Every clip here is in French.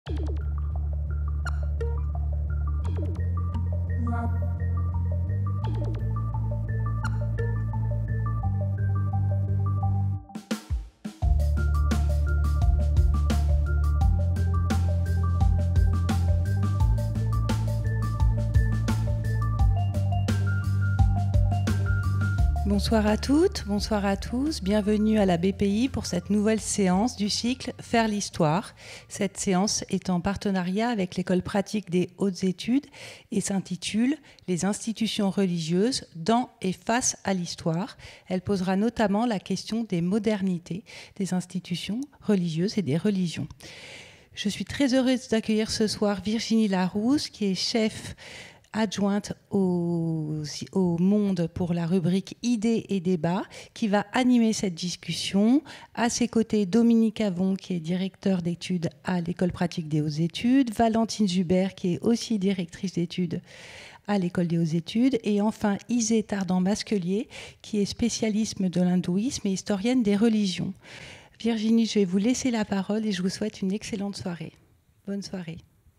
Bonsoir à toutes, bonsoir à tous. Bienvenue à la BPI pour cette nouvelle séance du cycle Faire l'Histoire. Cette séance est en partenariat avec l'École pratique des hautes études et s'intitule « Les institutions religieuses dans et face à l'histoire ». Elle posera notamment la question des modernités des institutions religieuses et des religions. Je suis très heureuse d'accueillir ce soir Virginie Larousse, qui est chef adjointe au Monde pour la rubrique Idées et débats, qui va animer cette discussion. À ses côtés, Dominique Avon, qui est directeur d'études à l'École pratique des hautes études, Valentine Zuber, qui est aussi directrice d'études à l'École des hautes études, et enfin Isée Tardan-Masquelier, qui est spécialiste de l'hindouisme et historienne des religions. Virginie, je vais vous laisser la parole et je vous souhaite une excellente soirée. Bonne soirée.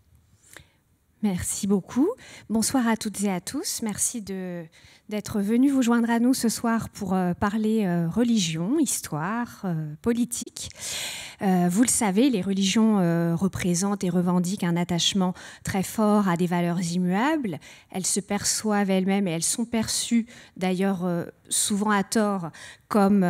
Merci beaucoup. Bonsoir à toutes et à tous. Merci d'être venus vous joindre à nous ce soir pour parler religion, histoire, politique. Vous le savez, les religions représentent et revendiquent un attachement très fort à des valeurs immuables. Elles se perçoivent elles-mêmes et elles sont perçues d'ailleurs souvent à tort comme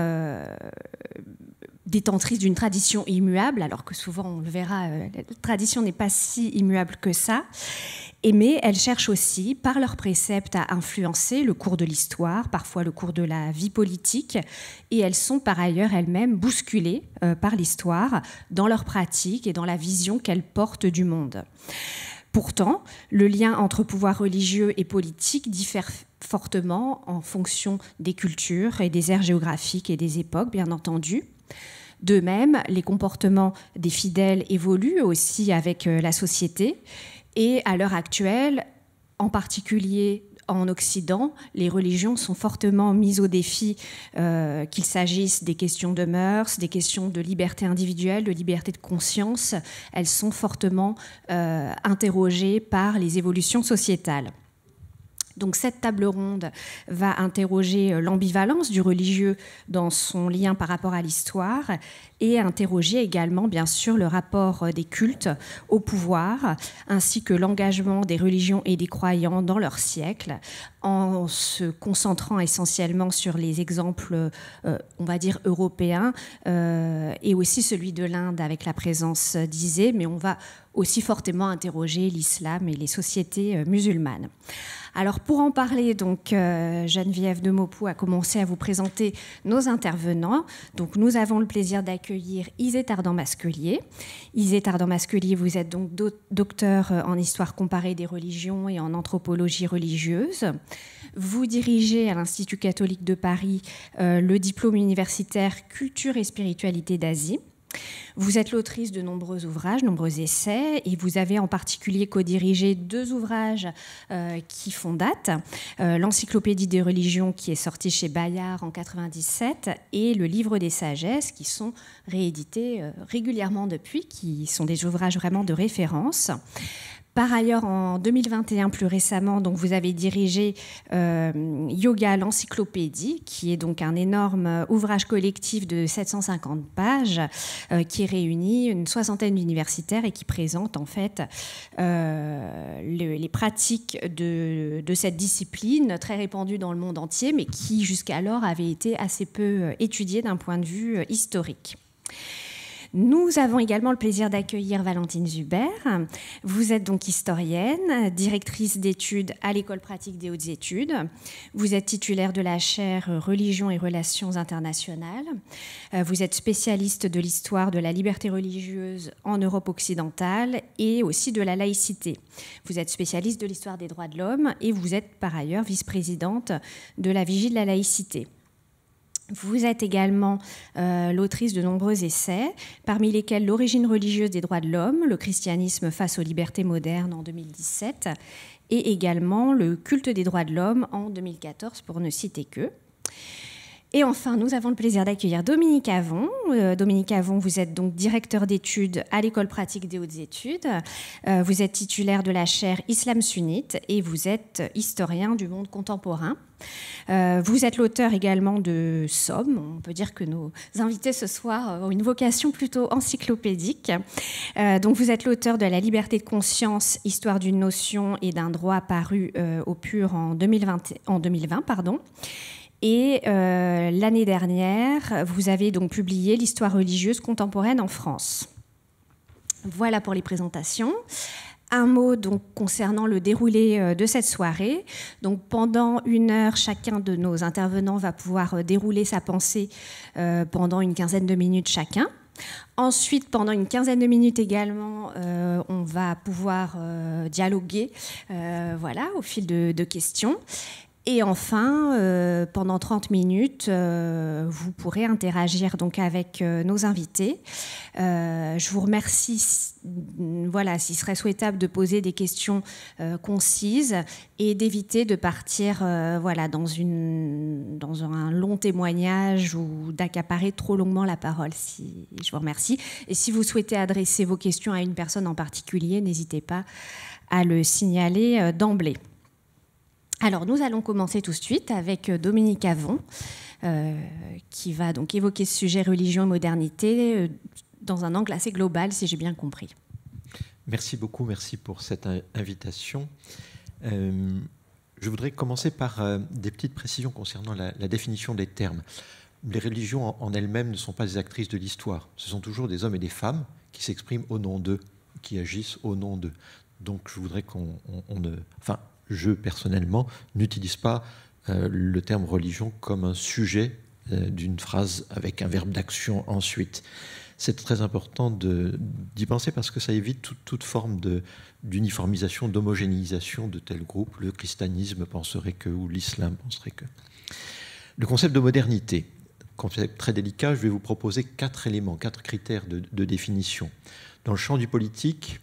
détentrice d'une tradition immuable, alors que souvent, on le verra, la tradition n'est pas si immuable que ça. Mais elles cherchent aussi, par leurs préceptes, à influencer le cours de l'histoire, parfois le cours de la vie politique, et elles sont par ailleurs elles-mêmes bousculées par l'histoire dans leurs pratiques et dans la vision qu'elles portent du monde. Pourtant, le lien entre pouvoir religieux et politique diffère fortement en fonction des cultures et des aires géographiques et des époques, bien entendu. De même, les comportements des fidèles évoluent aussi avec la société. Et à l'heure actuelle, en particulier en Occident, les religions sont fortement mises au défi, qu'il s'agisse des questions de mœurs, des questions de liberté individuelle, de liberté de conscience. Elles sont fortement interrogées par les évolutions sociétales. Donc cette table ronde va interroger l'ambivalence du religieux dans son lien par rapport à l'histoire et interroger également, bien sûr, le rapport des cultes au pouvoir, ainsi que l'engagement des religions et des croyants dans leur siècle, en se concentrant essentiellement sur les exemples, on va dire, européens, et aussi celui de l'Inde avec la présence d'Isée, mais on va aussi fortement interroger l'islam et les sociétés musulmanes. Alors pour en parler, donc, Geneviève Demopou a commencé à vous présenter nos intervenants. Donc nous avons le plaisir d'accueillir Isée Tardan-Masquelier. Isée Tardan-Masquelier, vous êtes donc docteur en histoire comparée des religions et en anthropologie religieuse. Vous dirigez à l'Institut catholique de Paris le diplôme universitaire Culture et spiritualité d'Asie. Vous êtes l'autrice de nombreux ouvrages, nombreux essais, et vous avez en particulier co-dirigé 2 ouvrages qui font date. L'Encyclopédie des religions qui est sortie chez Bayard en 1997 et le Livre des sagesses qui sont réédités régulièrement depuis, qui sont des ouvrages vraiment de référence. Par ailleurs, en 2021, plus récemment, donc vous avez dirigé Yoga, l'encyclopédie, qui est donc un énorme ouvrage collectif de 750 pages qui réunit une soixantaine d'universitaires et qui présente en fait les pratiques de cette discipline très répandue dans le monde entier, mais qui jusqu'alors avait été assez peu étudiée d'un point de vue historique. Nous avons également le plaisir d'accueillir Valentine Zuber. Vous êtes donc historienne, directrice d'études à l'École pratique des hautes études. Vous êtes titulaire de la chaire Religion et relations internationales. Vous êtes spécialiste de l'histoire de la liberté religieuse en Europe occidentale et aussi de la laïcité. Vous êtes spécialiste de l'histoire des droits de l'homme et vous êtes par ailleurs vice-présidente de la Vigie de la laïcité. Vous êtes également l'autrice de nombreux essais, parmi lesquels L'origine religieuse des droits de l'homme, le christianisme face aux libertés modernes en 2017, et également Le culte des droits de l'homme en 2014, pour ne citer que. Et enfin, nous avons le plaisir d'accueillir Dominique Avon. Dominique Avon, vous êtes donc directeur d'études à l'École pratique des hautes études. Vous êtes titulaire de la chaire Islam sunnite et vous êtes historien du monde contemporain. Vous êtes l'auteur également de Somme. On peut dire que nos invités ce soir ont une vocation plutôt encyclopédique. Donc vous êtes l'auteur de La liberté de conscience, histoire d'une notion et d'un droit paru au Pur en 2020. Et l'année dernière, vous avez donc publié l'histoire religieuse contemporaine en France. Voilà pour les présentations. Un mot donc concernant le déroulé de cette soirée. Donc pendant 1 heure, chacun de nos intervenants va pouvoir dérouler sa pensée pendant une quinzaine de minutes chacun. Ensuite, pendant une quinzaine de minutes également, on va pouvoir dialoguer voilà, au fil de questions. Et enfin, pendant 30 minutes, vous pourrez interagir donc avec nos invités. Je vous remercie. Voilà, s'il serait souhaitable de poser des questions concises et d'éviter de partir voilà, dans un long témoignage ou d'accaparer trop longuement la parole. Je vous remercie. Et si vous souhaitez adresser vos questions à une personne en particulier, n'hésitez pas à le signaler d'emblée. Alors, nous allons commencer tout de suite avec Dominique Avon, qui va donc évoquer ce sujet religion et modernité dans un angle assez global, si j'ai bien compris. Merci beaucoup, merci pour cette invitation. Je voudrais commencer par des petites précisions concernant la définition des termes. Les religions en elles-mêmes ne sont pas des actrices de l'histoire. Ce sont toujours des hommes et des femmes qui s'expriment au nom d'eux, qui agissent au nom d'eux. Donc, je voudrais qu'on ne... Enfin, je, personnellement, n'utilise pas le terme religion comme un sujet d'une phrase avec un verbe d'action ensuite. C'est très important d'y penser parce que ça évite toute forme d'uniformisation, d'homogénéisation de tel groupe. Le christianisme penserait que, ou l'islam penserait que. Le concept de modernité, concept très délicat, je vais vous proposer 4 éléments, 4 critères de définition. Dans le champ du politique,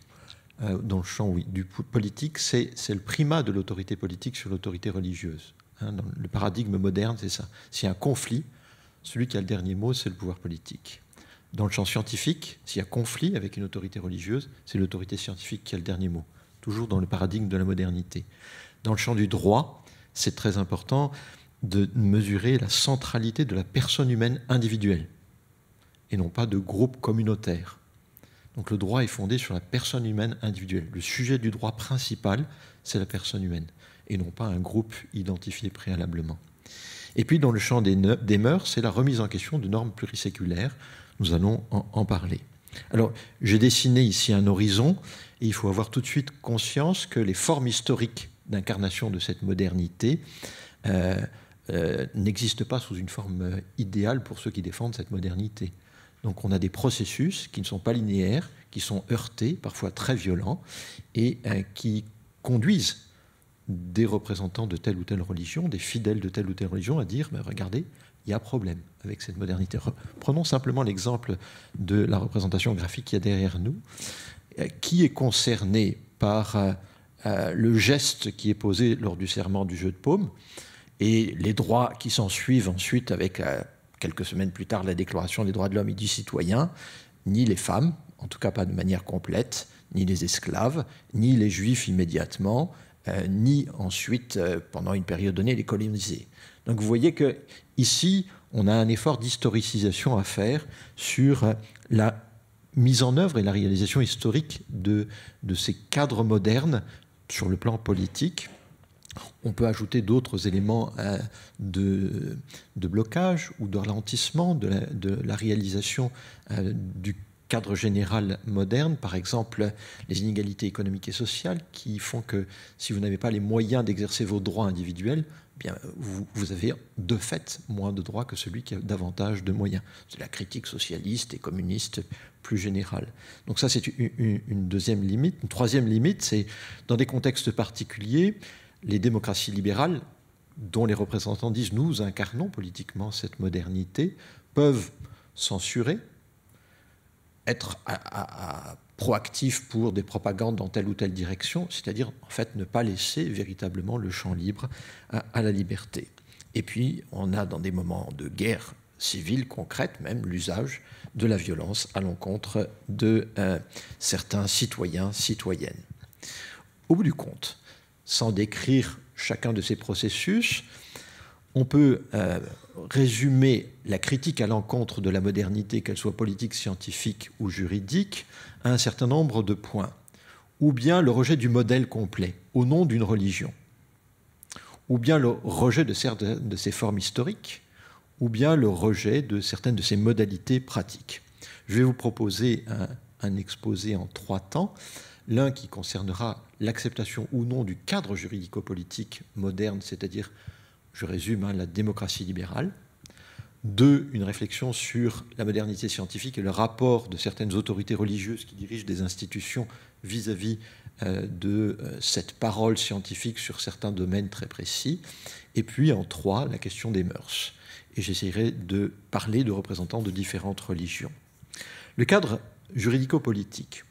du politique, c'est le primat de l'autorité politique sur l'autorité religieuse. Dans le paradigme moderne, c'est ça. S'il y a un conflit, celui qui a le dernier mot, c'est le pouvoir politique. Dans le champ scientifique, s'il y a conflit avec une autorité religieuse, c'est l'autorité scientifique qui a le dernier mot. Toujours dans le paradigme de la modernité. Dans le champ du droit, c'est très important de mesurer la centralité de la personne humaine individuelle et non pas de groupe communautaire. Donc le droit est fondé sur la personne humaine individuelle. Le sujet du droit principal, c'est la personne humaine, et non pas un groupe identifié préalablement. Et puis dans le champ des mœurs, c'est la remise en question de normes pluriséculaires. Nous allons en parler. Alors, j'ai dessiné ici un horizon, et il faut avoir tout de suite conscience que les formes historiques d'incarnation de cette modernité n'existent pas sous une forme idéale pour ceux qui défendent cette modernité. Donc on a des processus qui ne sont pas linéaires, qui sont heurtés, parfois très violents, et qui conduisent des représentants de telle ou telle religion, des fidèles de telle ou telle religion, à dire « regardez, il y a problème avec cette modernité ». Prenons simplement l'exemple de la représentation graphique qu'il y a derrière nous. Qui est concerné par le geste qui est posé lors du serment du jeu de paume et les droits qui s'en suivent ensuite avec... quelques semaines plus tard, la Déclaration des droits de l'homme et du citoyen, ni les femmes, en tout cas pas de manière complète, ni les esclaves, ni les juifs immédiatement, ni ensuite, pendant une période donnée, les colonisés. Donc vous voyez qu'ici, on a un effort d'historicisation à faire sur la mise en œuvre et la réalisation historique de ces cadres modernes sur le plan politique. On peut ajouter d'autres éléments de blocage ou de ralentissement de la réalisation du cadre général moderne, par exemple les inégalités économiques et sociales qui font que si vous n'avez pas les moyens d'exercer vos droits individuels, bien, vous avez de fait moins de droits que celui qui a davantage de moyens. C'est la critique socialiste et communiste plus générale. Donc ça, c'est une deuxième limite. Une troisième limite, c'est dans des contextes particuliers, les démocraties libérales, dont les représentants disent « nous incarnons politiquement cette modernité », peuvent censurer, être proactifs pour des propagandes dans telle ou telle direction, c'est-à-dire en fait ne pas laisser véritablement le champ libre à la liberté. Et puis, on a dans des moments de guerre civile concrète, même l'usage de la violence à l'encontre de certains citoyens, citoyennes. Au bout du compte, sans décrire chacun de ces processus, on peut résumer la critique à l'encontre de la modernité, qu'elle soit politique, scientifique ou juridique, à un certain nombre de points. Ou bien le rejet du modèle complet au nom d'une religion, ou bien le rejet de certaines de ses formes historiques, ou bien le rejet de certaines de ses modalités pratiques. Je vais vous proposer un exposé en 3 temps, l'un qui concernera l'acceptation ou non du cadre juridico-politique moderne, c'est-à-dire, je résume, la démocratie libérale. 2, une réflexion sur la modernité scientifique et le rapport de certaines autorités religieuses qui dirigent des institutions vis-à-vis de cette parole scientifique sur certains domaines très précis. Et puis, en 3, la question des mœurs. Et j'essaierai de parler de représentants de différentes religions. Le cadre juridico-politique.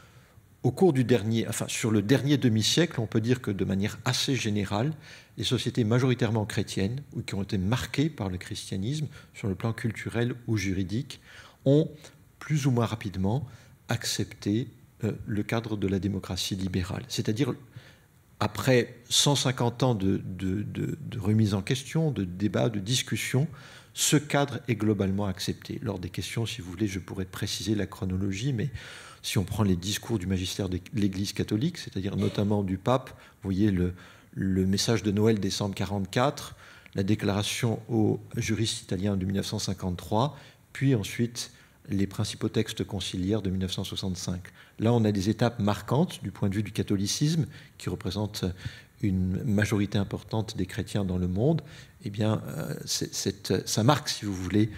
Au cours sur le dernier demi-siècle, on peut dire que de manière assez générale, les sociétés majoritairement chrétiennes, ou qui ont été marquées par le christianisme sur le plan culturel ou juridique, ont plus ou moins rapidement accepté le cadre de la démocratie libérale. C'est-à-dire, après 150 ans de remise en question, de débat, de discussion, ce cadre est globalement accepté. Lors des questions, si vous voulez, je pourrais préciser la chronologie, mais si on prend les discours du magistère de l'Église catholique, c'est-à-dire notamment du pape, vous voyez le message de Noël décembre 1944, la déclaration aux juristes italiens de 1953, puis ensuite les principaux textes conciliaires de 1965. Là, on a des étapes marquantes du point de vue du catholicisme, qui représente une majorité importante des chrétiens dans le monde. Eh bien, ça marque, si vous voulez,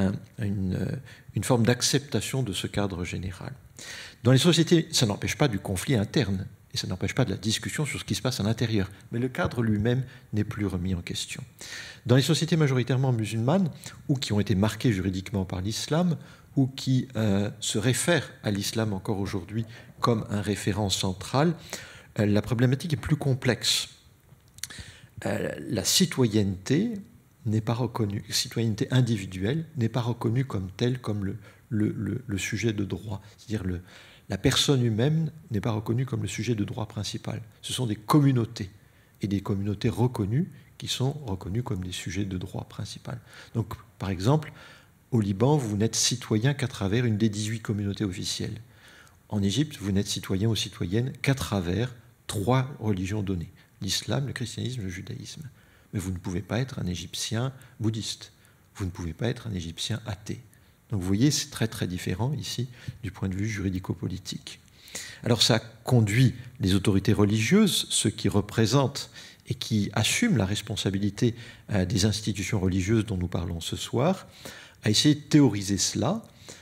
une forme d'acceptation de ce cadre général. Dans les sociétés, ça n'empêche pas du conflit interne, et ça n'empêche pas de la discussion sur ce qui se passe à l'intérieur, mais le cadre lui-même n'est plus remis en question. Dans les sociétés majoritairement musulmanes, ou qui ont été marquées juridiquement par l'islam, ou qui se réfèrent à l'islam encore aujourd'hui comme un référent central, la problématique est plus complexe. La citoyenneté n'est pas reconnue, citoyenneté individuelle n'est pas reconnue comme telle, comme le sujet de droit. C'est-à-dire la personne humaine n'est pas reconnue comme le sujet de droit principal. Ce sont des communautés, et des communautés reconnues qui sont reconnues comme des sujets de droit principal. Donc, par exemple, au Liban, vous n'êtes citoyen qu'à travers une des 18 communautés officielles. En Égypte, vous n'êtes citoyen ou citoyenne qu'à travers 3 religions données, l'islam, le christianisme, le judaïsme. Mais vous ne pouvez pas être un Égyptien bouddhiste, vous ne pouvez pas être un Égyptien athée. Donc vous voyez, c'est très très différent ici du point de vue juridico-politique. Alors ça conduit les autorités religieuses, ceux qui représentent et qui assument la responsabilité des institutions religieuses dont nous parlons ce soir, à essayer de théoriser cela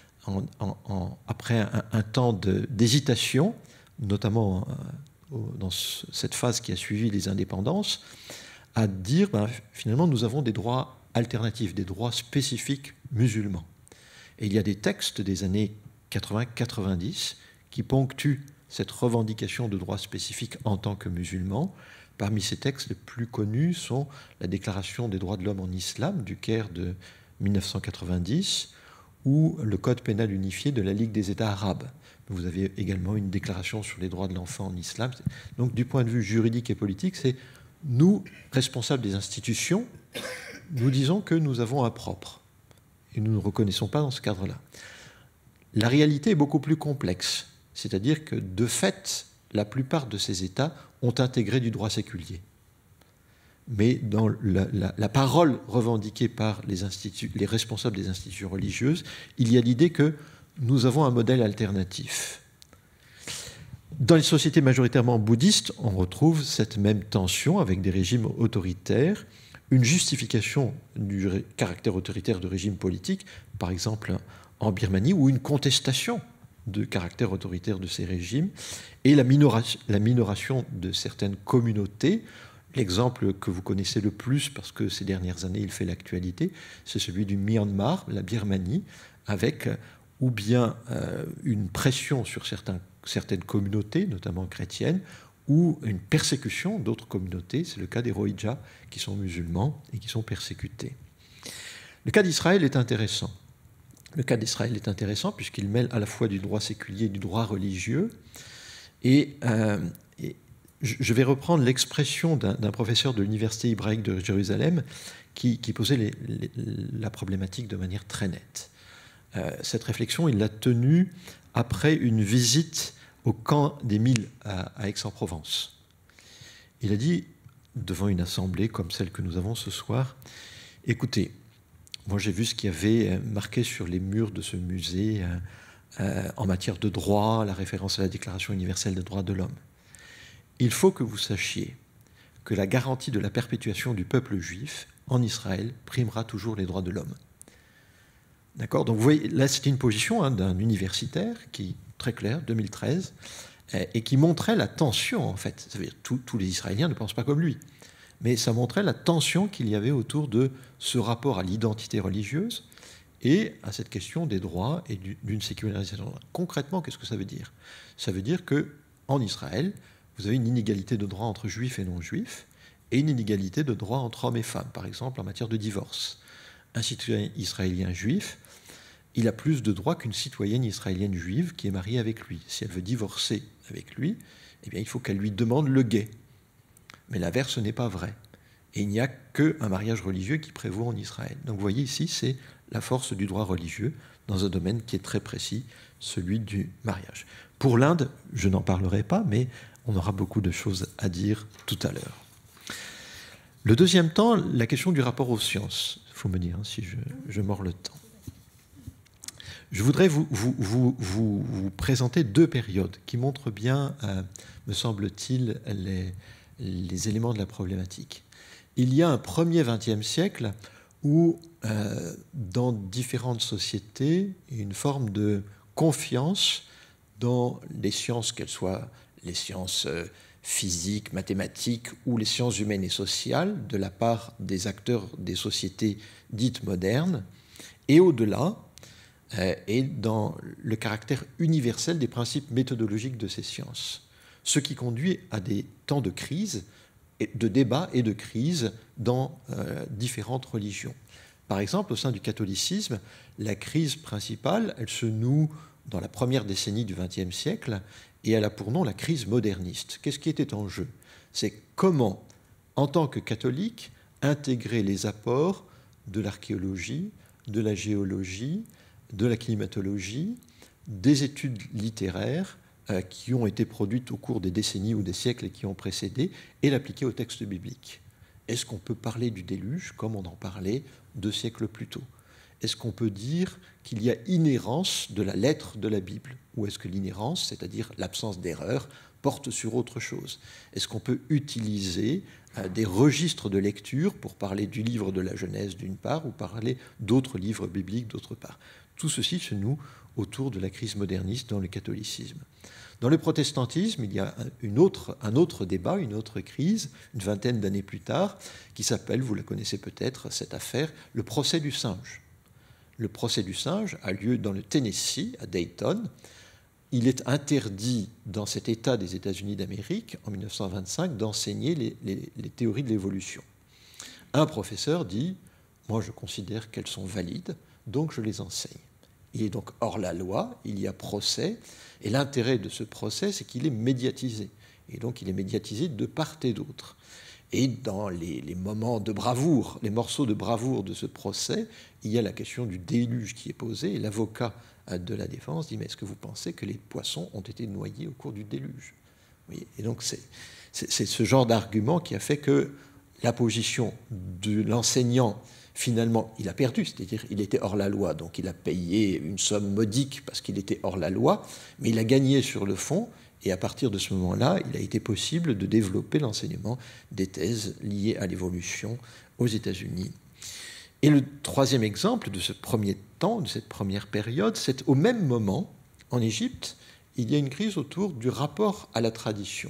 après un temps d'hésitation, notamment dans cette phase qui a suivi les indépendances, à dire finalement nous avons des droits alternatifs, des droits spécifiques musulmans. Et il y a des textes des années 80-90 qui ponctuent cette revendication de droits spécifiques en tant que musulmans. Parmi ces textes, les plus connus sont la Déclaration des droits de l'homme en islam du Caire de 1990 ou le Code pénal unifié de la Ligue des États arabes. Vous avez également une déclaration sur les droits de l'enfant en islam. Donc du point de vue juridique et politique, c'est nous, responsables des institutions, nous disons que nous avons un propre. Et nous ne reconnaissons pas dans ce cadre-là. La réalité est beaucoup plus complexe. C'est-à-dire que, de fait, la plupart de ces États ont intégré du droit séculier. Mais dans la parole revendiquée par les responsables des institutions religieuses, il y a l'idée que nous avons un modèle alternatif. Dans les sociétés majoritairement bouddhistes, on retrouve cette même tension avec des régimes autoritaires, une justification du caractère autoritaire de régimes politiques, par exemple en Birmanie, ou une contestation de caractère autoritaire de ces régimes, et la minoration de certaines communautés. L'exemple que vous connaissez le plus, parce que ces dernières années il fait l'actualité, c'est celui du Myanmar, la Birmanie, avec ou bien une pression sur certaines communautés, notamment chrétiennes, ou une persécution d'autres communautés. C'est le cas des Rohingyas, qui sont musulmans et qui sont persécutés. Le cas d'Israël est intéressant. Le cas d'Israël est intéressant puisqu'il mêle à la fois du droit séculier et du droit religieux. Et je vais reprendre l'expression d'un professeur de l'Université hébraïque de Jérusalem qui posait la problématique de manière très nette. Cette réflexion, il l'a tenue après une visite au camp des Milles à Aix-en-Provence. Il a dit, devant une assemblée comme celle que nous avons ce soir, « Écoutez, moi j'ai vu ce qu'il y avait marqué sur les murs de ce musée en matière de droit, la référence à la Déclaration universelle des droits de l'homme. Il faut que vous sachiez que la garantie de la perpétuation du peuple juif en Israël primera toujours les droits de l'homme. » D'accord ? Donc vous voyez, là c'était une position d'un universitaire qui, très clair, 2013, et qui montrait la tension, en fait. Ça veut dire que tous les Israéliens ne pensent pas comme lui. Mais ça montrait la tension qu'il y avait autour de ce rapport à l'identité religieuse et à cette question des droits et d'une sécularisation. Concrètement, qu'est-ce que ça veut dire ? Ça veut dire qu'en Israël, vous avez une inégalité de droits entre juifs et non-juifs et une inégalité de droits entre hommes et femmes, par exemple en matière de divorce. Un citoyen israélien juif, il a plus de droits qu'une citoyenne israélienne juive qui est mariée avec lui. Si elle veut divorcer avec lui, eh bien, il faut qu'elle lui demande le guet. Mais l'inverse n'est pas vrai. Et il n'y a qu'un mariage religieux qui prévaut en Israël. Donc vous voyez ici, c'est la force du droit religieux dans un domaine qui est très précis, celui du mariage. Pour l'Inde, je n'en parlerai pas, mais on aura beaucoup de choses à dire tout à l'heure. Le deuxième temps, la question du rapport aux sciences. Il faut me dire si je mords le temps. Je voudrais vous présenter deux périodes qui montrent bien, me semble-t-il, les éléments de la problématique. Il y a un premier XXe siècle où, dans différentes sociétés, il y a une forme de confiance dans les sciences, qu'elles soient les sciences physiques, mathématiques ou les sciences humaines et sociales, de la part des acteurs des sociétés dites modernes, et au-delà, et dans le caractère universel des principes méthodologiques de ces sciences. Ce qui conduit à des temps de crise, de débat et de crise dans différentes religions. Par exemple, au sein du catholicisme, la crise principale, elle se noue dans la première décennie du XXe siècle et elle a pour nom la crise moderniste. Qu'est-ce qui était en jeu ? C'est comment, en tant que catholique, intégrer les apports de l'archéologie, de la géologie, de la climatologie, des études littéraires qui ont été produites au cours des décennies ou des siècles qui ont précédé et l'appliquer au texte biblique. Est-ce qu'on peut parler du déluge comme on en parlait 2 siècles plus tôt ? Est-ce qu'on peut dire qu'il y a inhérence de la lettre de la Bible ? Ou est-ce que l'inhérence, c'est-à-dire l'absence d'erreur, porte sur autre chose ? Est-ce qu'on peut utiliser des registres de lecture pour parler du livre de la Genèse d'une part ou parler d'autres livres bibliques d'autre part ? Tout ceci se noue autour de la crise moderniste dans le catholicisme. Dans le protestantisme, il y a un autre débat, une autre crise, une vingtaine d'années plus tard, qui s'appelle, vous la connaissez peut-être, cette affaire, le procès du singe. Le procès du singe a lieu dans le Tennessee, à Dayton. Il est interdit dans cet État des États-Unis d'Amérique, en 1925, d'enseigner les théories de l'évolution. Un professeur dit « Moi, je considère qu'elles sont valides, donc je les enseigne ». Il est donc hors la loi, il y a procès, et l'intérêt de ce procès, c'est qu'il est médiatisé. Et donc, il est médiatisé de part et d'autre. Et dans les moments de bravoure, les morceaux de bravoure de ce procès, il y a la question du déluge qui est posée, et l'avocat de la défense dit « Mais est-ce que vous pensez que les poissons ont été noyés au cours du déluge ?» Et donc, c'est ce genre d'argument qui a fait que la position de l'enseignant, finalement, il a perdu, c'est-à-dire il était hors la loi, donc il a payé une somme modique parce qu'il était hors la loi, mais il a gagné sur le fond, et à partir de ce moment-là, il a été possible de développer l'enseignement des thèses liées à l'évolution aux États-Unis. Et le troisième exemple de ce premier temps, de cette première période, c'est au même moment, en Égypte, il y a une crise autour du rapport à la tradition.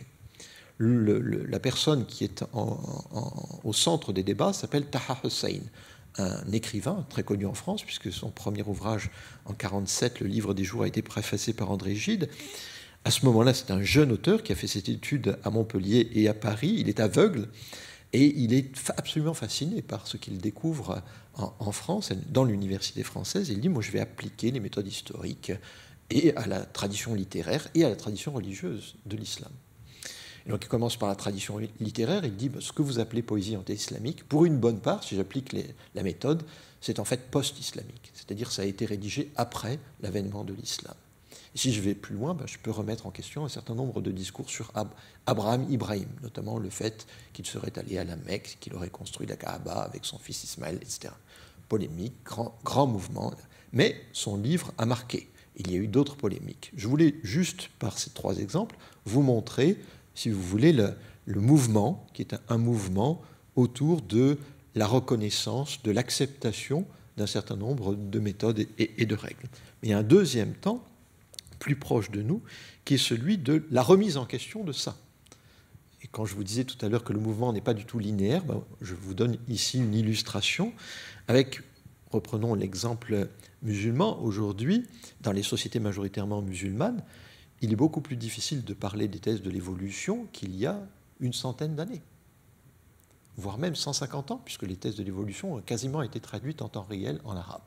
La personne qui est au centre des débats s'appelle Taha Hussein, un écrivain très connu en France, puisque son premier ouvrage, en 1947, le Livre des Jours, a été préfacé par André Gide. À ce moment-là, c'est un jeune auteur qui a fait cette étude à Montpellier et à Paris. Il est aveugle et il est absolument fasciné par ce qu'il découvre en France, dans l'université française. Il dit, moi, je vais appliquer les méthodes historiques et à la tradition littéraire et à la tradition religieuse de l'islam. Et donc il commence par la tradition littéraire. Il dit, ce que vous appelez poésie anté-islamique, pour une bonne part, si j'applique la méthode, c'est en fait post-islamique. C'est-à-dire ça a été rédigé après l'avènement de l'islam. Et si je vais plus loin, je peux remettre en question un certain nombre de discours sur Abraham Ibrahim, notamment le fait qu'il serait allé à la Mecque, qu'il aurait construit la Kaaba avec son fils Ismaël, etc. Polémique, grand mouvement. Mais son livre a marqué. Il y a eu d'autres polémiques. Je voulais juste, par ces 3 exemples, vous montrer, si vous voulez, le mouvement, qui est un mouvement autour de la reconnaissance, de l'acceptation d'un certain nombre de méthodes et de règles. Mais il y a un deuxième temps, plus proche de nous, qui est celui de la remise en question de ça. Et quand je vous disais tout à l'heure que le mouvement n'est pas du tout linéaire, je vous donne ici une illustration avec, reprenons l'exemple musulman, aujourd'hui, dans les sociétés majoritairement musulmanes, il est beaucoup plus difficile de parler des thèses de l'évolution qu'il y a une centaine d'années, voire même 150 ans, puisque les thèses de l'évolution ont quasiment été traduites en temps réel en arabe.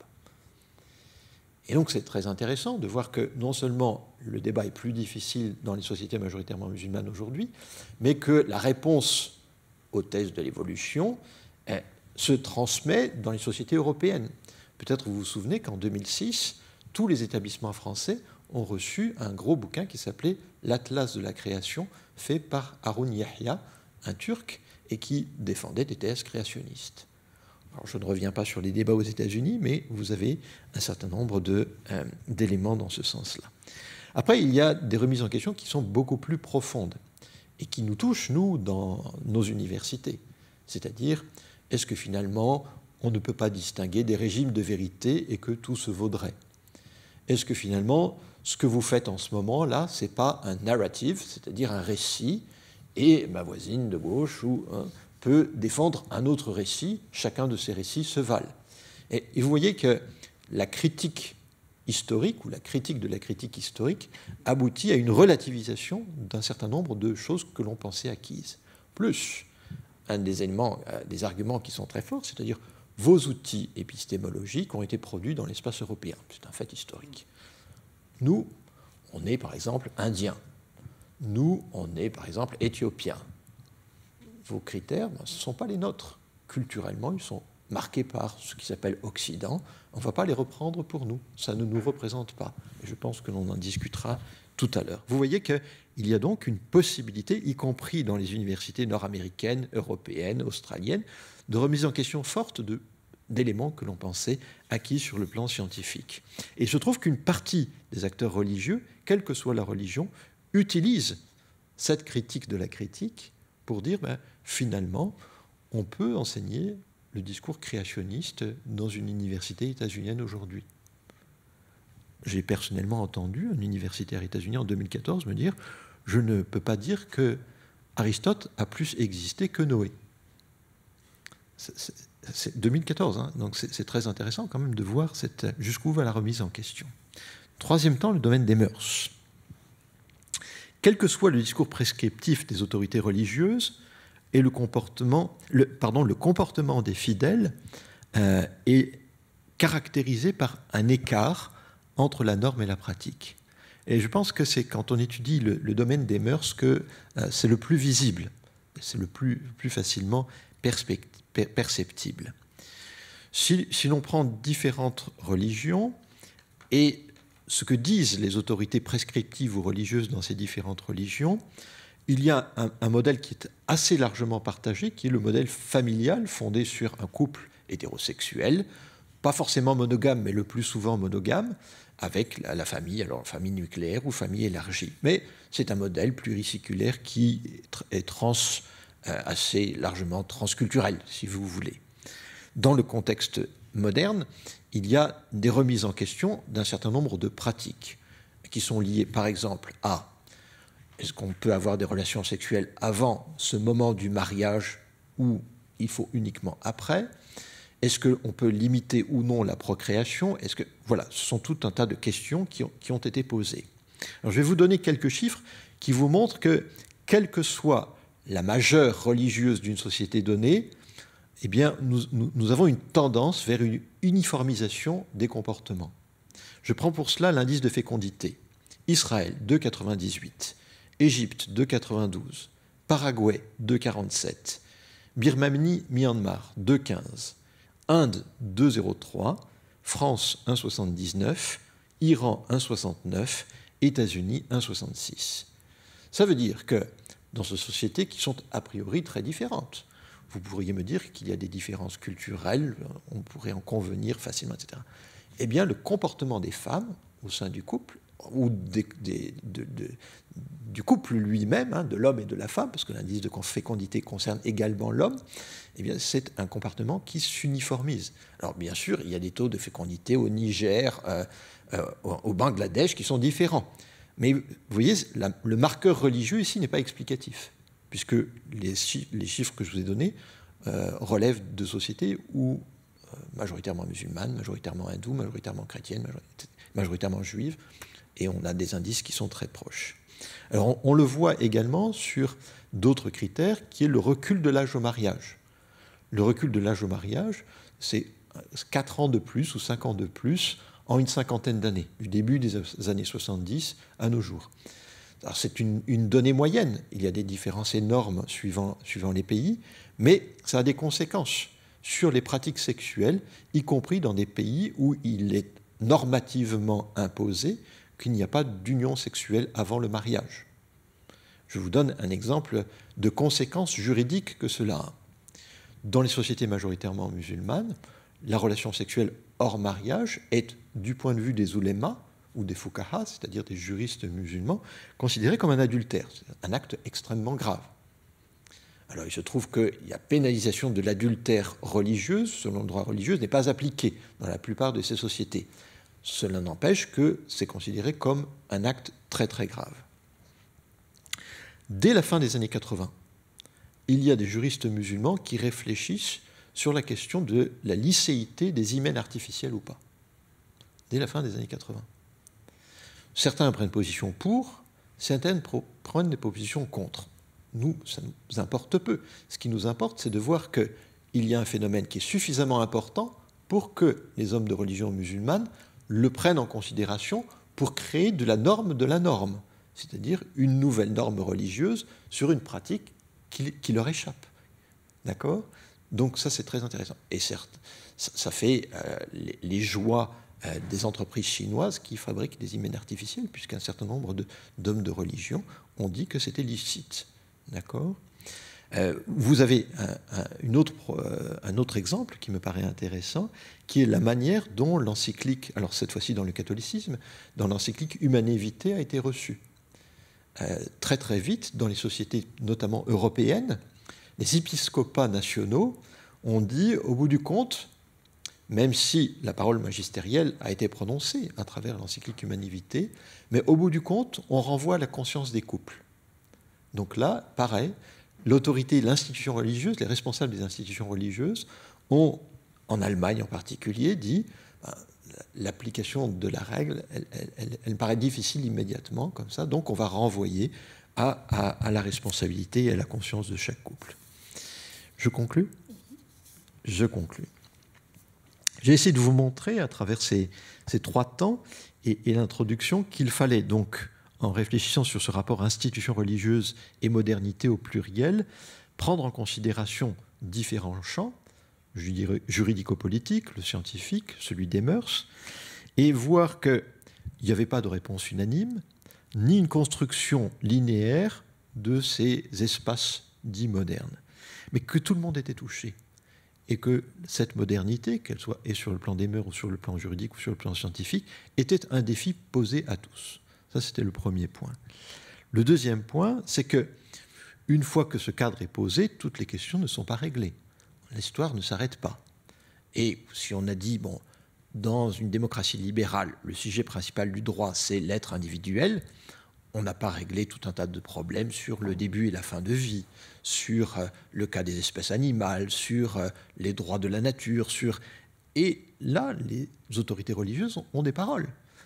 Et donc c'est très intéressant de voir que non seulement le débat est plus difficile dans les sociétés majoritairement musulmanes aujourd'hui, mais que la réponse aux thèses de l'évolution se transmet dans les sociétés européennes. Peut-être vous vous souvenez qu'en 2006, tous les établissements français ont reçu un gros bouquin qui s'appelait l'Atlas de la création, fait par Harun Yahya, un Turc, et qui défendait des thèses créationnistes. Alors, je ne reviens pas sur les débats aux États-Unis, mais vous avez un certain nombre d'éléments dans ce sens-là. Après, il y a des remises en question qui sont beaucoup plus profondes et qui nous touchent, nous, dans nos universités. C'est-à-dire, est-ce que finalement, on ne peut pas distinguer des régimes de vérité et que tout se vaudrait? Est-ce que finalement, ce que vous faites en ce moment-là, ce n'est pas un narrative, c'est-à-dire un récit, et ma voisine de gauche peut défendre un autre récit, chacun de ces récits se valent. Et vous voyez que la critique historique, ou la critique de la critique historique, aboutit à une relativisation d'un certain nombre de choses que l'on pensait acquises. Plus, un des éléments, des arguments qui sont très forts, c'est-à-dire vos outils épistémologiques ont été produits dans l'espace européen. C'est un fait historique. Nous, on est par exemple indiens. Nous, on est par exemple éthiopiens. Vos critères, ce ne sont pas les nôtres. Culturellement, ils sont marqués par ce qui s'appelle Occident. On ne va pas les reprendre pour nous. Ça ne nous représente pas. Et je pense que l'on en discutera tout à l'heure. Vous voyez qu'il y a donc une possibilité, y compris dans les universités nord-américaines, européennes, australiennes, de remise en question forte d'éléments que l'on pensait acquis sur le plan scientifique. Et il se trouve qu'une partie des acteurs religieux, quelle que soit la religion, utilise cette critique de la critique pour dire, finalement, on peut enseigner le discours créationniste dans une université états-unienne aujourd'hui. J'ai personnellement entendu un universitaire états-unien en 2014 me dire « Je ne peux pas dire que Aristote a plus existé que Noé ». C'est 2014, hein, donc c'est très intéressant quand même de voir jusqu'où va la remise en question. Troisième temps, le domaine des mœurs. Quel que soit le discours prescriptif des autorités religieuses, et le comportement des fidèles est caractérisé par un écart entre la norme et la pratique. Et je pense que c'est quand on étudie le domaine des mœurs que c'est le plus visible, c'est le plus facilement perceptible. Si l'on prend différentes religions et ce que disent les autorités prescriptives ou religieuses dans ces différentes religions, il y a un modèle qui est assez largement partagé, qui est le modèle familial fondé sur un couple hétérosexuel, pas forcément monogame, mais le plus souvent monogame, avec la famille, alors famille nucléaire ou famille élargie. Mais c'est un modèle pluriséculaire qui est assez largement transculturel, si vous voulez. Dans le contexte moderne, il y a des remises en question d'un certain nombre de pratiques qui sont liées, par exemple, à est-ce qu'on peut avoir des relations sexuelles avant ce moment du mariage ou il faut uniquement après? Est-ce qu'on peut limiter ou non la procréation? Voilà, ce sont tout un tas de questions qui ont été posées. Alors, je vais vous donner quelques chiffres qui vous montrent que, quelle que soit la majeure religieuse d'une société donnée, eh bien, nous avons une tendance vers une uniformisation des comportements. Je prends pour cela l'indice de fécondité. Israël, 2,98. Égypte, 2,92. Paraguay, 2,47. Birmanie, Myanmar, 2,15. Inde, 2,03. France, 1,79. Iran, 1,69. États-Unis, 1,66. Ça veut dire que dans ces sociétés qui sont a priori très différentes, vous pourriez me dire qu'il y a des différences culturelles, on pourrait en convenir facilement, etc. Eh bien, le comportement des femmes au sein du couple, ou du couple lui-même, hein, de l'homme et de la femme, parce que l'indice de fécondité concerne également l'homme, eh bien, c'est un comportement qui s'uniformise. Alors, bien sûr, il y a des taux de fécondité au Niger, au Bangladesh, qui sont différents. Mais vous voyez, le marqueur religieux ici n'est pas explicatif, puisque les chiffres que je vous ai donnés relèvent de sociétés où majoritairement musulmanes, majoritairement hindoues, majoritairement chrétiennes, majoritairement juives, et on a des indices qui sont très proches. Alors on le voit également sur d'autres critères, qui est le recul de l'âge au mariage. Le recul de l'âge au mariage, c'est 4 ans de plus ou 5 ans de plus en une cinquantaine d'années, du début des années 70 à nos jours. Alors c'est une donnée moyenne, il y a des différences énormes suivant les pays, mais ça a des conséquences sur les pratiques sexuelles, y compris dans des pays où il est normativement imposé qu'il n'y a pas d'union sexuelle avant le mariage. Je vous donne un exemple de conséquences juridiques que cela a. Dans les sociétés majoritairement musulmanes, la relation sexuelle hors mariage est, du point de vue des oulémas ou des fuqaha, c'est-à-dire des juristes musulmans, considérée comme un adultère. C'est un acte extrêmement grave. Alors il se trouve que la pénalisation de l'adultère religieuse, selon le droit religieux, n'est pas appliquée dans la plupart de ces sociétés. Cela n'empêche que c'est considéré comme un acte très très grave. Dès la fin des années 80, il y a des juristes musulmans qui réfléchissent sur la question de la licéité des hymens artificiels ou pas. Dès la fin des années 80. Certains prennent position pour, certains prennent des positions contre. Nous, ça nous importe peu. Ce qui nous importe, c'est de voir qu'il y a un phénomène qui est suffisamment important pour que les hommes de religion musulmane le prennent en considération pour créer de la norme, c'est-à-dire une nouvelle norme religieuse sur une pratique qui leur échappe. D'accord ? Donc ça, c'est très intéressant. Et certes, ça fait les joies des entreprises chinoises qui fabriquent des hymens artificiels, puisqu'un certain nombre d'hommes de religion ont dit que c'était licite. D'accord ? Vous avez un autre exemple qui me paraît intéressant, qui est la manière dont l'encyclique, alors cette fois-ci dans le catholicisme, dans l'encyclique Humanae Vitae a été reçue. Très très vite, dans les sociétés notamment européennes, les épiscopats nationaux ont dit, au bout du compte, même si la parole magistérielle a été prononcée à travers l'encyclique Humanae Vitae, mais au bout du compte, on renvoie à la conscience des couples. Donc là, pareil, l'autorité, l'institution religieuse, les responsables des institutions religieuses ont, en Allemagne en particulier, dit l'application de la règle, elle paraît difficile immédiatement, comme ça, donc on va renvoyer à la responsabilité et à la conscience de chaque couple. Je conclus ? Je conclus. J'ai essayé de vous montrer, à travers ces 3 temps et l'introduction, qu'il fallait donc, en réfléchissant sur ce rapport institution religieuse et modernité au pluriel, prendre en considération différents champs, je dirais juridico-politique, le scientifique, celui des mœurs, et voir qu'il n'y avait pas de réponse unanime, ni une construction linéaire de ces espaces dits modernes, mais que tout le monde était touché, et que cette modernité, qu'elle soit et sur le plan des mœurs ou sur le plan juridique ou sur le plan scientifique, était un défi posé à tous. Ça, c'était le premier point. Le deuxième point, c'est que une fois que ce cadre est posé, toutes les questions ne sont pas réglées. L'histoire ne s'arrête pas. Et si on a dit, bon, dans une démocratie libérale, le sujet principal du droit, c'est l'être individuel, on n'a pas réglé tout un tas de problèmes sur le début et la fin de vie, sur le cas des espèces animales, sur les droits de la nature, Et là, les autorités religieuses ont des paroles.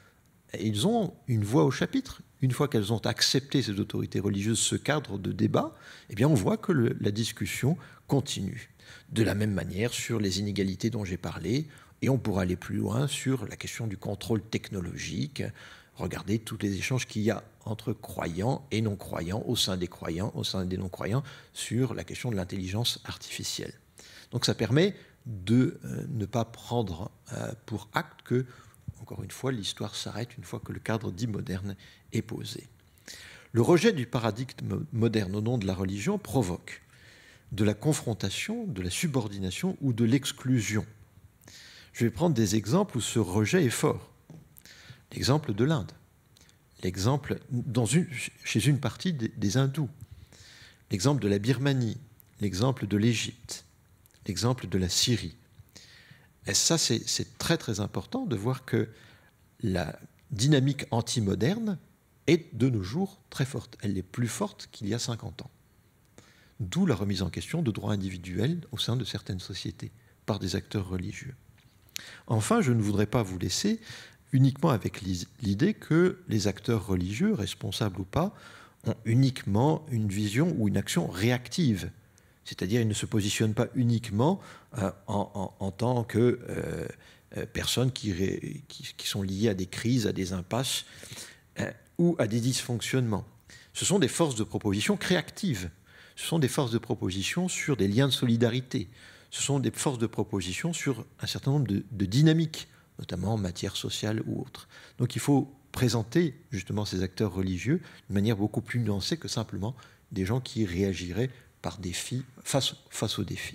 ils ont une voix au chapitre. Une fois qu'elles ont accepté, ces autorités religieuses, ce cadre de débat, eh bien on voit que la discussion continue. De la même manière sur les inégalités dont j'ai parlé, et on pourra aller plus loin sur la question du contrôle technologique. Regardez tous les échanges qu'il y a entre croyants et non-croyants, au sein des croyants, au sein des non-croyants, sur la question de l'intelligence artificielle. Donc ça permet de ne pas prendre pour acte que, encore une fois, l'histoire s'arrête une fois que le cadre dit moderne est posé. Le rejet du paradigme moderne au nom de la religion provoque de la confrontation, de la subordination ou de l'exclusion. Je vais prendre des exemples où ce rejet est fort. L'exemple de l'Inde, l'exemple chez une partie des hindous, l'exemple de la Birmanie, l'exemple de l'Égypte, l'exemple de la Syrie. Et ça, c'est très très important de voir que la dynamique anti-moderne est de nos jours très forte. Elle est plus forte qu'il y a 50 ans. D'où la remise en question de droits individuels au sein de certaines sociétés par des acteurs religieux. Enfin, je ne voudrais pas vous laisser uniquement avec l'idée que les acteurs religieux, responsables ou pas, ont uniquement une vision ou une action réactive. C'est-à-dire, ils ne se positionnent pas uniquement en tant que personnes qui sont liées à des crises, à des impasses ou à des dysfonctionnements. Ce sont des forces de proposition créatives. Ce sont des forces de proposition sur des liens de solidarité. Ce sont des forces de proposition sur un certain nombre de dynamiques, notamment en matière sociale ou autre. Donc il faut présenter justement ces acteurs religieux de manière beaucoup plus nuancée que simplement des gens qui réagiraient par défi, face aux défis.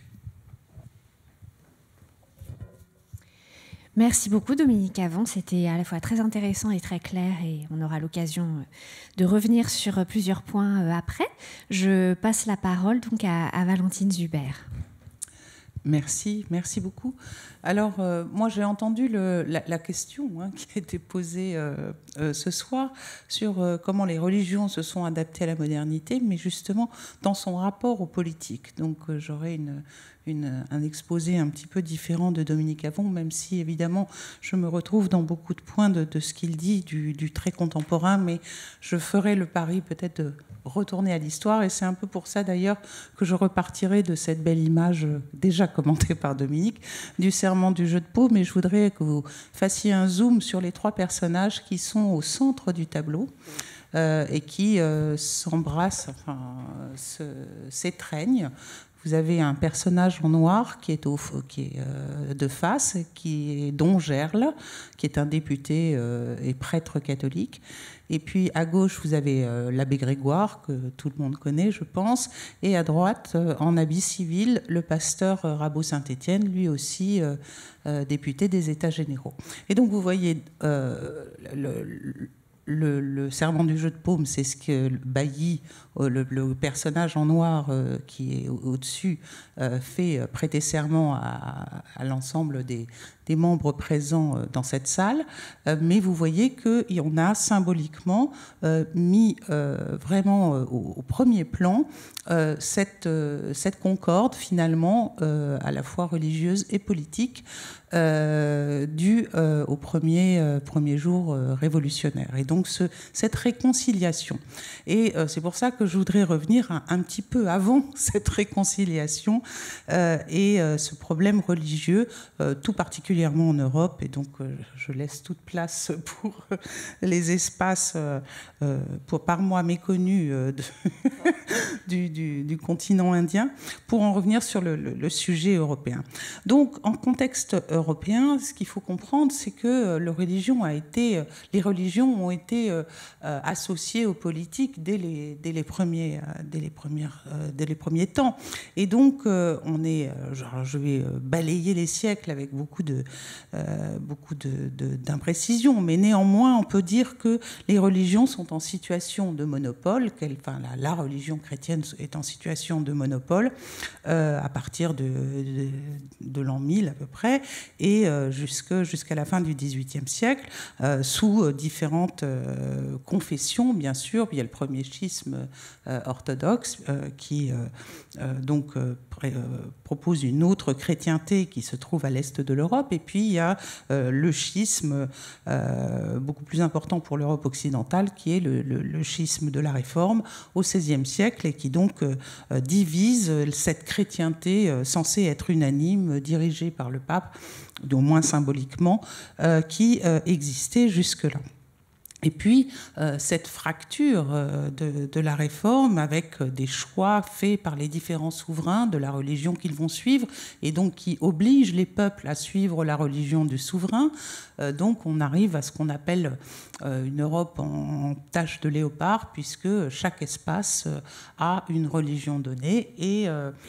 Merci beaucoup Dominique Avon, c'était à la fois très intéressant et très clair et on aura l'occasion de revenir sur plusieurs points après. Je passe la parole donc à Valentine Zuber. Merci beaucoup. Alors, moi, j'ai entendu la question qui a été posée ce soir sur comment les religions se sont adaptées à la modernité, mais justement dans son rapport aux politiques. Donc, j'aurais un exposé un petit peu différent de Dominique Avon, même si, évidemment, je me retrouve dans beaucoup de points de ce qu'il dit, du très contemporain, mais je ferai le pari peut-être de retourner à l'histoire, et c'est un peu pour ça d'ailleurs que je repartirai de cette belle image déjà commentée par Dominique du serment du jeu de paume, mais je voudrais que vous fassiez un zoom sur les trois personnages qui sont au centre du tableau et qui s'embrassent, s'étreignent. Vous avez un personnage en noir qui est de face, qui est Don Gerle, qui est un député et prêtre catholique. Et puis à gauche, vous avez l'abbé Grégoire, que tout le monde connaît, je pense. Et à droite, en habit civil, le pasteur Rabot Saint-Étienne, lui aussi député des États généraux. Et donc vous voyez le serment du jeu de paume, c'est ce que Bailly, le personnage en noir qui est au-dessus, fait prêter serment à l'ensemble des membres présents dans cette salle. Mais vous voyez qu'on a symboliquement mis vraiment au premier plan cette concorde, finalement, à la fois religieuse et politique, due au premier jour révolutionnaire. Et donc cette réconciliation. Et c'est pour ça que je voudrais revenir un petit peu avant cette réconciliation et ce problème religieux, tout particulièrement en Europe. Et donc je laisse toute place pour les espaces par moi méconnus du continent indien, pour en revenir sur le sujet européen. Donc en contexte européen, ce qu'il faut comprendre, c'est que les religions ont été associées aux politiques dès les premiers premiers temps. Et donc, je vais balayer les siècles avec beaucoup d'imprécisions, mais néanmoins, on peut dire que les religions sont en situation de monopole, la religion chrétienne est en situation de monopole à partir de l'an 1000 à peu près, et jusqu'à la fin du XVIIIe siècle, sous différentes confessions, bien sûr. Il y a le premier schisme orthodoxe qui propose une autre chrétienté qui se trouve à l'est de l'Europe, et puis il y a le schisme beaucoup plus important pour l'Europe occidentale, qui est le schisme de la Réforme au XVIe siècle, et qui donc divise cette chrétienté censée être unanime, dirigée par le pape, au moins symboliquement, qui existait jusque-là. Et puis, cette fracture de la Réforme, avec des choix faits par les différents souverains de la religion qu'ils vont suivre, et donc qui oblige les peuples à suivre la religion du souverain. Donc, on arrive à ce qu'on appelle une Europe en tache de léopard, puisque chaque espace a une religion donnée et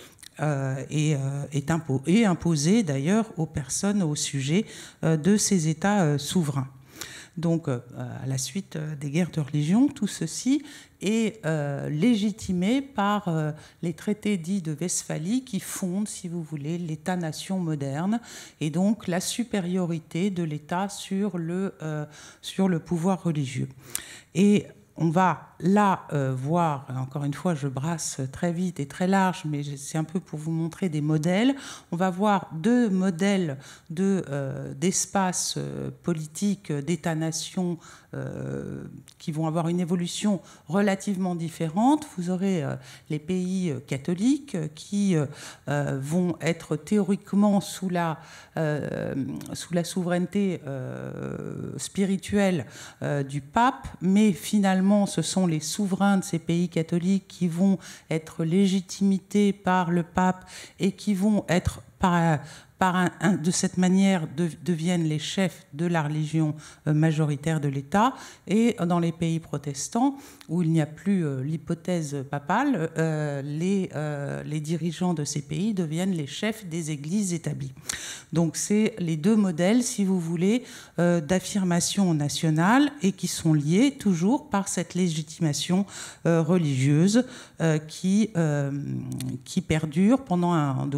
est imposée d'ailleurs aux personnes, aux sujets de ces États souverains. Donc, à la suite des guerres de religion, tout ceci est légitimé par les traités dits de Westphalie qui fondent, si vous voulez, l'État-nation moderne, et donc la supériorité de l'État sur le pouvoir religieux. Et on va là voir, encore une fois, je brasse très vite et très large, mais c'est un peu pour vous montrer des modèles. On va voir deux modèles d'espace politique, d'État-nation, qui vont avoir une évolution relativement différente. Vous aurez les pays catholiques qui vont être théoriquement sous la souveraineté spirituelle du pape, mais finalement ce sont les souverains de ces pays catholiques qui vont être légitimités par le pape et qui vont être de cette manière deviennent les chefs de la religion majoritaire de l'État. Et dans les pays protestants, où il n'y a plus l'hypothèse papale, les dirigeants de ces pays deviennent les chefs des églises établies. Donc c'est les deux modèles, si vous voulez, d'affirmation nationale, et qui sont liés toujours par cette légitimation religieuse qui perdure pendant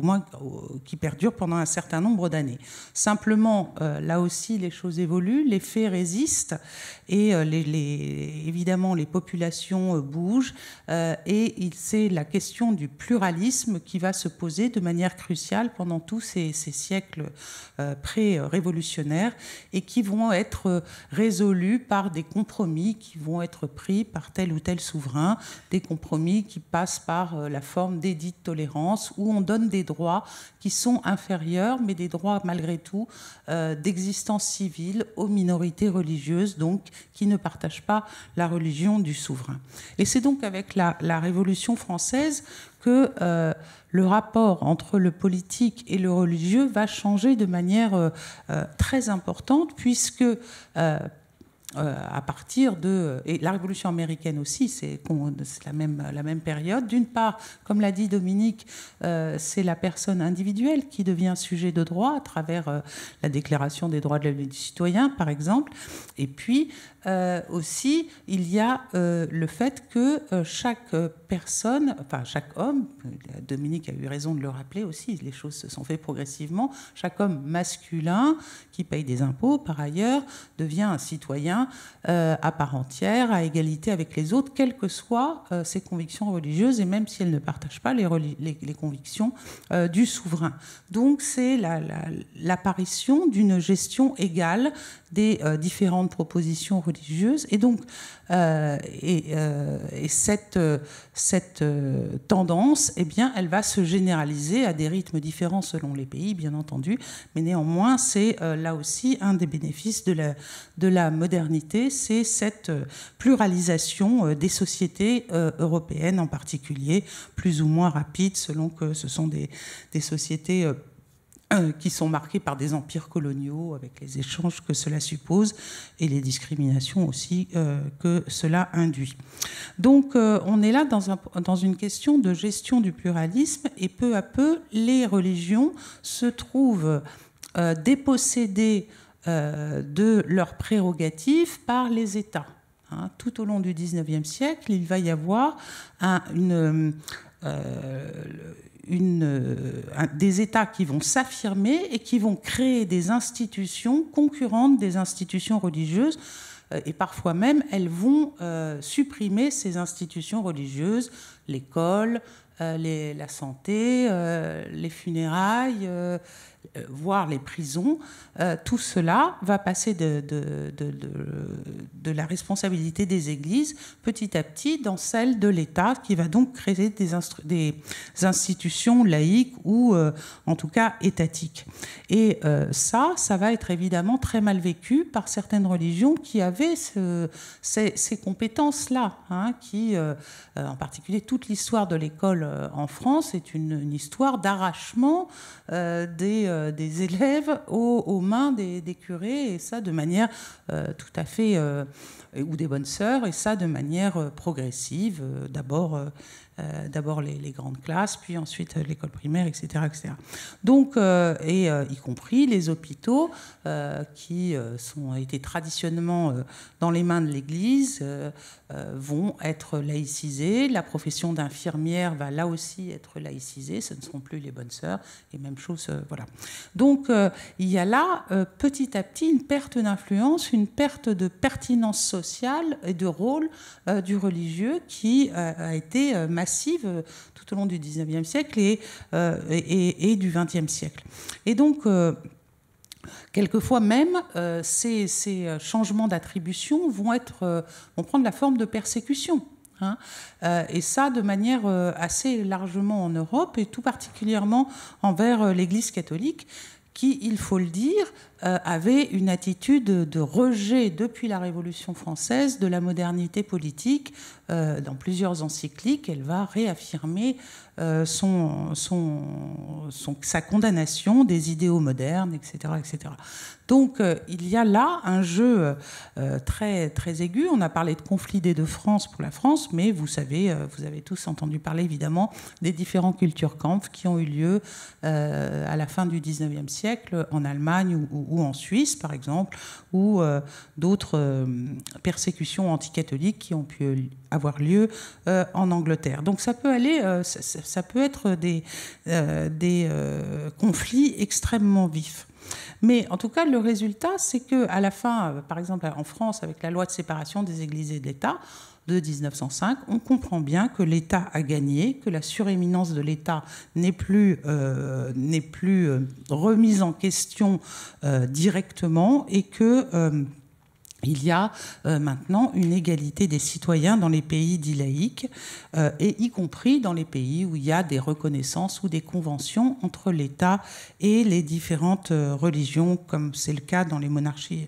un certain nombre d'années. Simplement, là aussi, les choses évoluent, les faits résistent, et évidemment, les populations bougent, et c'est la question du pluralisme qui va se poser de manière cruciale pendant tous ces siècles pré-révolutionnaires, et qui vont être résolus par des compromis qui vont être pris par tel ou tel souverain, des compromis qui passent par la forme d'édits de tolérance, où on donne des droits qui sont inférieurs, mais des droits malgré tout d'existence civile aux minorités religieuses, donc qui ne partagent pas la religion du souverain. Et c'est donc avec la Révolution française que le rapport entre le politique et le religieux va changer de manière très importante, puisque à partir de... Et la Révolution américaine aussi, c'est la même période. D'une part, comme l'a dit Dominique, c'est la personne individuelle qui devient sujet de droit à travers la Déclaration des droits de l'homme et du citoyen, par exemple. Et puis, aussi, il y a le fait que chaque personne, enfin chaque homme, Dominique a eu raison de le rappeler aussi, les choses se sont faites progressivement, chaque homme masculin qui paye des impôts, par ailleurs, devient un citoyen à part entière, à égalité avec les autres, quelles que soient ses convictions religieuses, et même si elle ne partage pas les convictions du souverain. Donc c'est l'apparition d'une gestion égale des différentes propositions religieuses, et donc cette tendance, eh bien, elle va se généraliser à des rythmes différents selon les pays, bien entendu, mais néanmoins, c'est là aussi un des bénéfices de la modernité, c'est cette pluralisation des sociétés européennes en particulier, plus ou moins rapide, selon que ce sont des sociétés qui sont marqués par des empires coloniaux, avec les échanges que cela suppose et les discriminations aussi que cela induit. Donc on est là dans une question de gestion du pluralisme, et peu à peu, les religions se trouvent dépossédées de leurs prérogatives par les États. Tout au long des États qui vont s'affirmer et qui vont créer des institutions concurrentes des institutions religieuses, et parfois même elles vont supprimer ces institutions religieuses, l'école, la santé, les funérailles, voire les prisons. Tout cela va passer de la responsabilité des églises petit à petit dans celle de l'État, qui va donc créer des institutions laïques ou en tout cas étatiques. Et ça va être évidemment très mal vécu par certaines religions qui avaient ces compétences-là, hein, qui, en particulier toute l'histoire de l'école en France, est une histoire d'arrachement des élèves aux mains des curés, et ça de manière tout à fait, ou des bonnes sœurs, et ça de manière progressive, d'abord les grandes classes, puis ensuite l'école primaire, etc. etc. Donc, y compris les hôpitaux qui ont été traditionnellement dans les mains de l'Église vont être laïcisés. La profession d'infirmière va là aussi être laïcisée, ce ne seront plus les bonnes sœurs, et même chose, voilà. Donc, il y a là, petit à petit, une perte d'influence, une perte de pertinence sociale et de rôle du religieux qui a été massive tout au long du XIXe siècle et du XXe siècle. Et donc, quelquefois même, ces changements d'attribution vont prendre la forme de persécution. Hein, et ça de manière assez largement en Europe, et tout particulièrement envers l'Église catholique, qui, il faut le dire, avait une attitude de rejet depuis la Révolution française de la modernité politique. Dans plusieurs encycliques, elle va réaffirmer sa condamnation des idéaux modernes, etc. etc. Donc il y a là un jeu très, très aigu. On a parlé de conflit des deux France pour la France, mais vous savez, vous avez tous entendu parler évidemment des différents Kulturkampf qui ont eu lieu à la fin du XIXe siècle en Allemagne ou en Suisse, par exemple, ou d'autres persécutions anticatholiques qui ont pu avoir lieu en Angleterre. Donc ça peut aller, ça peut être des conflits extrêmement vifs. Mais en tout cas, le résultat, c'est qu'à la fin, par exemple en France, avec la loi de séparation des églises et de l'État de 1905, on comprend bien que l'État a gagné, que la suréminence de l'État n'est plus remise en question directement, et que il y a maintenant une égalité des citoyens dans les pays dits laïques, et y compris dans les pays où il y a des reconnaissances ou des conventions entre l'État et les différentes religions, comme c'est le cas dans les monarchies,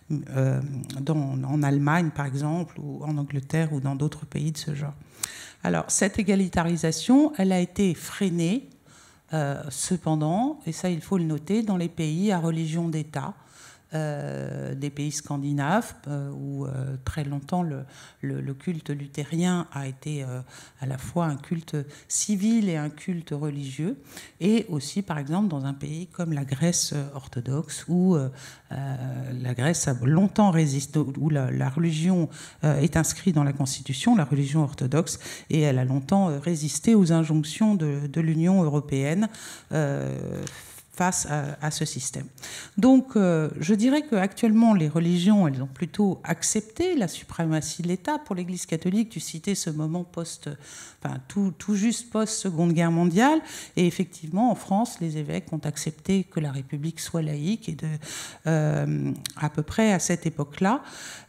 en Allemagne par exemple, ou en Angleterre, ou dans d'autres pays de ce genre. Alors cette égalitarisation, elle a été freinée, cependant, et ça il faut le noter, dans les pays à religion d'État, des pays scandinaves où très longtemps le culte luthérien a été à la fois un culte civil et un culte religieux, et aussi par exemple dans un pays comme la Grèce orthodoxe, où la Grèce a longtemps résisté, où la religion est inscrite dans la Constitution, la religion orthodoxe, et elle a longtemps résisté aux injonctions de l'Union européenne face à ce système. Donc, je dirais qu'actuellement, les religions, elles ont plutôt accepté la suprématie de l'État. Pour l'Église catholique, tu citais ce moment tout juste post-Seconde Guerre mondiale, et effectivement, en France, les évêques ont accepté que la République soit laïque, et à peu près à cette époque-là.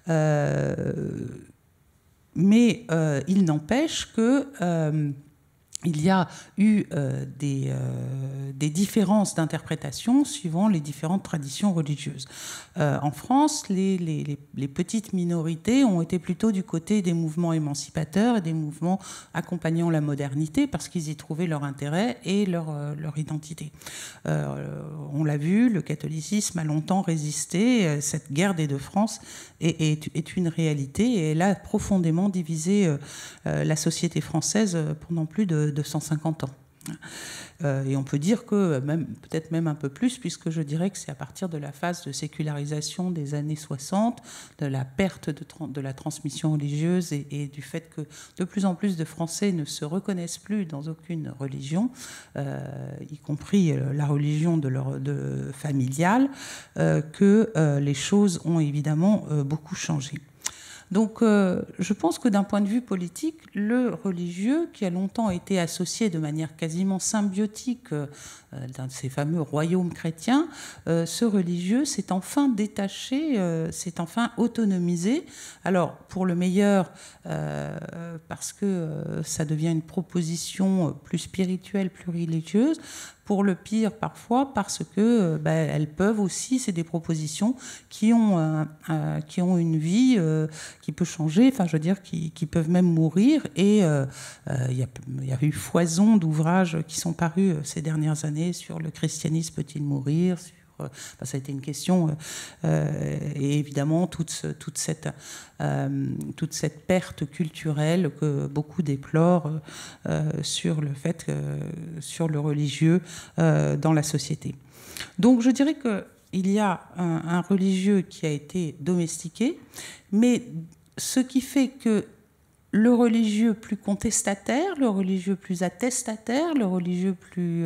Mais il n'empêche que il y a eu des différences d'interprétation suivant les différentes traditions religieuses. En France, les petites minorités ont été plutôt du côté des mouvements émancipateurs et des mouvements accompagnant la modernité, parce qu'ils y trouvaient leur intérêt et leur identité. On l'a vu, le catholicisme a longtemps résisté. Cette guerre des deux France est une réalité, et elle a profondément divisé la société française pendant plus de 150 ans. Et on peut dire que, peut-être même un peu plus, puisque je dirais que c'est à partir de la phase de sécularisation des années 60, de la perte de la transmission religieuse et du fait que de plus en plus de Français ne se reconnaissent plus dans aucune religion, y compris la religion familiale, que les choses ont évidemment beaucoup changé. Donc, je pense que d'un point de vue politique, le religieux, qui a longtemps été associé de manière quasiment symbiotique d'un de ces fameux royaumes chrétiens, ce religieux s'est enfin détaché, s'est enfin autonomisé. Alors, pour le meilleur, parce que ça devient une proposition plus spirituelle, plus religieuse. Pour le pire, parfois, parce que elles peuvent aussi, c'est des propositions qui ont une vie qui peut changer, enfin, je veux dire, qui peuvent même mourir. Et il y a eu foison d'ouvrages qui sont parus ces dernières années sur le christianisme peut-il mourir, ça a été une question, et évidemment toute cette perte culturelle que beaucoup déplorent sur le fait, sur le religieux dans la société. Donc je dirais qu'il y a un religieux qui a été domestiqué, mais ce qui fait que le religieux plus contestataire, le religieux plus attestataire, le religieux plus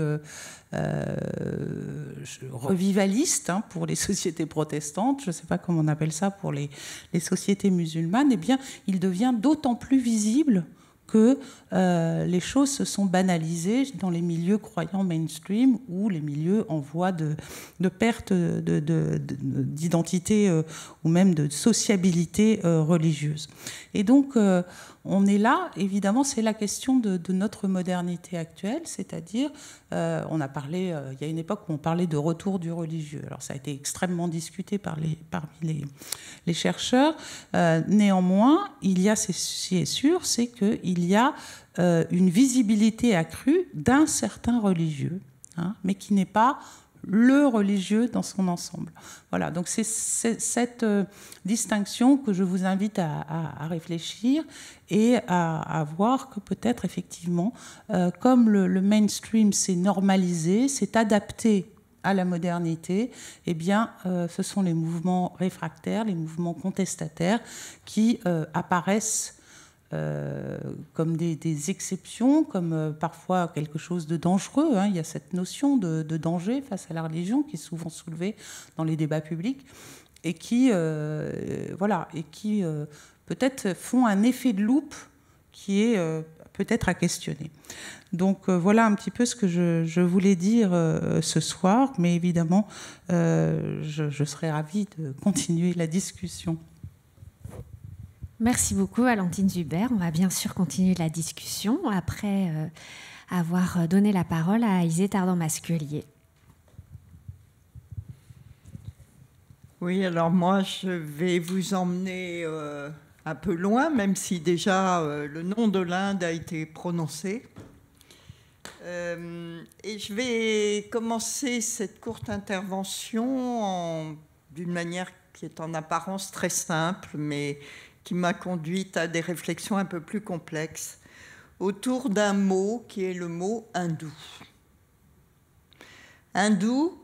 revivaliste pour les sociétés protestantes, je ne sais pas comment on appelle ça pour les sociétés musulmanes, eh bien, il devient d'autant plus visible que les choses se sont banalisées dans les milieux croyants mainstream ou les milieux en voie de perte d'identité ou même de sociabilité religieuse. Et donc, on est là, évidemment, c'est la question de notre modernité actuelle, c'est-à-dire, on a parlé, il y a une époque où on parlait de retour du religieux. Alors, ça a été extrêmement discuté parmi les chercheurs. Néanmoins, il y a, ce qui est sûr, c'est qu'il y a une visibilité accrue d'un certain religieux, mais qui n'est pas le religieux dans son ensemble. Voilà, donc c'est cette distinction que je vous invite à réfléchir et à voir que peut-être effectivement, comme le mainstream s'est normalisé, s'est adapté à la modernité, eh bien, ce sont les mouvements réfractaires, les mouvements contestataires qui apparaissent comme des exceptions, comme parfois quelque chose de dangereux. Il y a cette notion de danger face à la religion qui est souvent soulevée dans les débats publics et qui, peut-être font un effet de loupe qui est peut-être à questionner. Donc voilà un petit peu ce que je voulais dire ce soir, mais évidemment, je serais ravie de continuer la discussion. Merci beaucoup, Valentine Zuber. On va bien sûr continuer la discussion après avoir donné la parole à Isée Tardant-Masculier. Oui, alors moi, je vais vous emmener un peu loin, même si déjà le nom de l'Inde a été prononcé. Et je vais commencer cette courte intervention d'une manière qui est en apparence très simple, mais qui m'a conduite à des réflexions un peu plus complexes, autour d'un mot qui est le mot hindou. Hindou,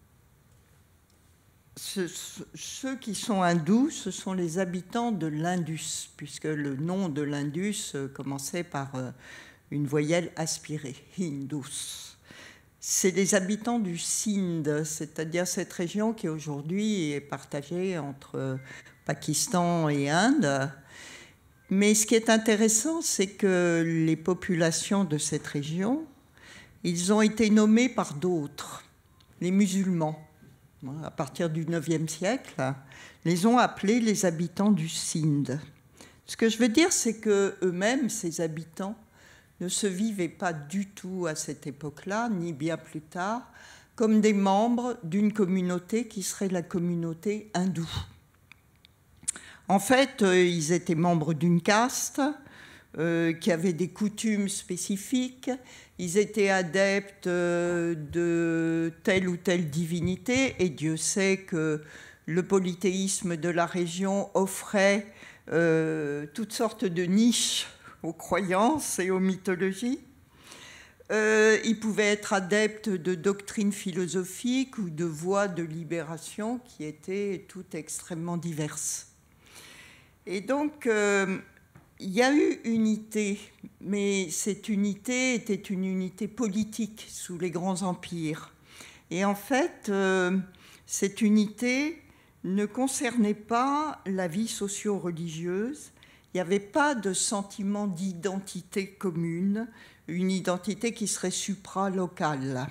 ceux qui sont hindous, ce sont les habitants de l'Indus, puisque le nom de l'Indus commençait par une voyelle aspirée, Hindus. C'est les habitants du Sindh, c'est-à-dire cette région qui aujourd'hui est partagée entre Pakistan et Inde. Mais ce qui est intéressant, c'est que les populations de cette région, ils ont été nommés par d'autres, les musulmans. À partir du IXe siècle, les ont appelés les habitants du Sindh. Ce que je veux dire, c'est qu'eux-mêmes, ces habitants, ne se vivaient pas du tout à cette époque-là, ni bien plus tard, comme des membres d'une communauté qui serait la communauté hindoue. En fait, ils étaient membres d'une caste qui avait des coutumes spécifiques, ils étaient adeptes de telle ou telle divinité, et Dieu sait que le polythéisme de la région offrait toutes sortes de niches aux croyances et aux mythologies. Ils pouvaient être adeptes de doctrines philosophiques ou de voies de libération qui étaient toutes extrêmement diverses. Et donc, il y a eu unité, mais cette unité était une unité politique sous les grands empires. Et en fait, cette unité ne concernait pas la vie socio-religieuse. Il n'y avait pas de sentiment d'identité commune, une identité qui serait supra-locale.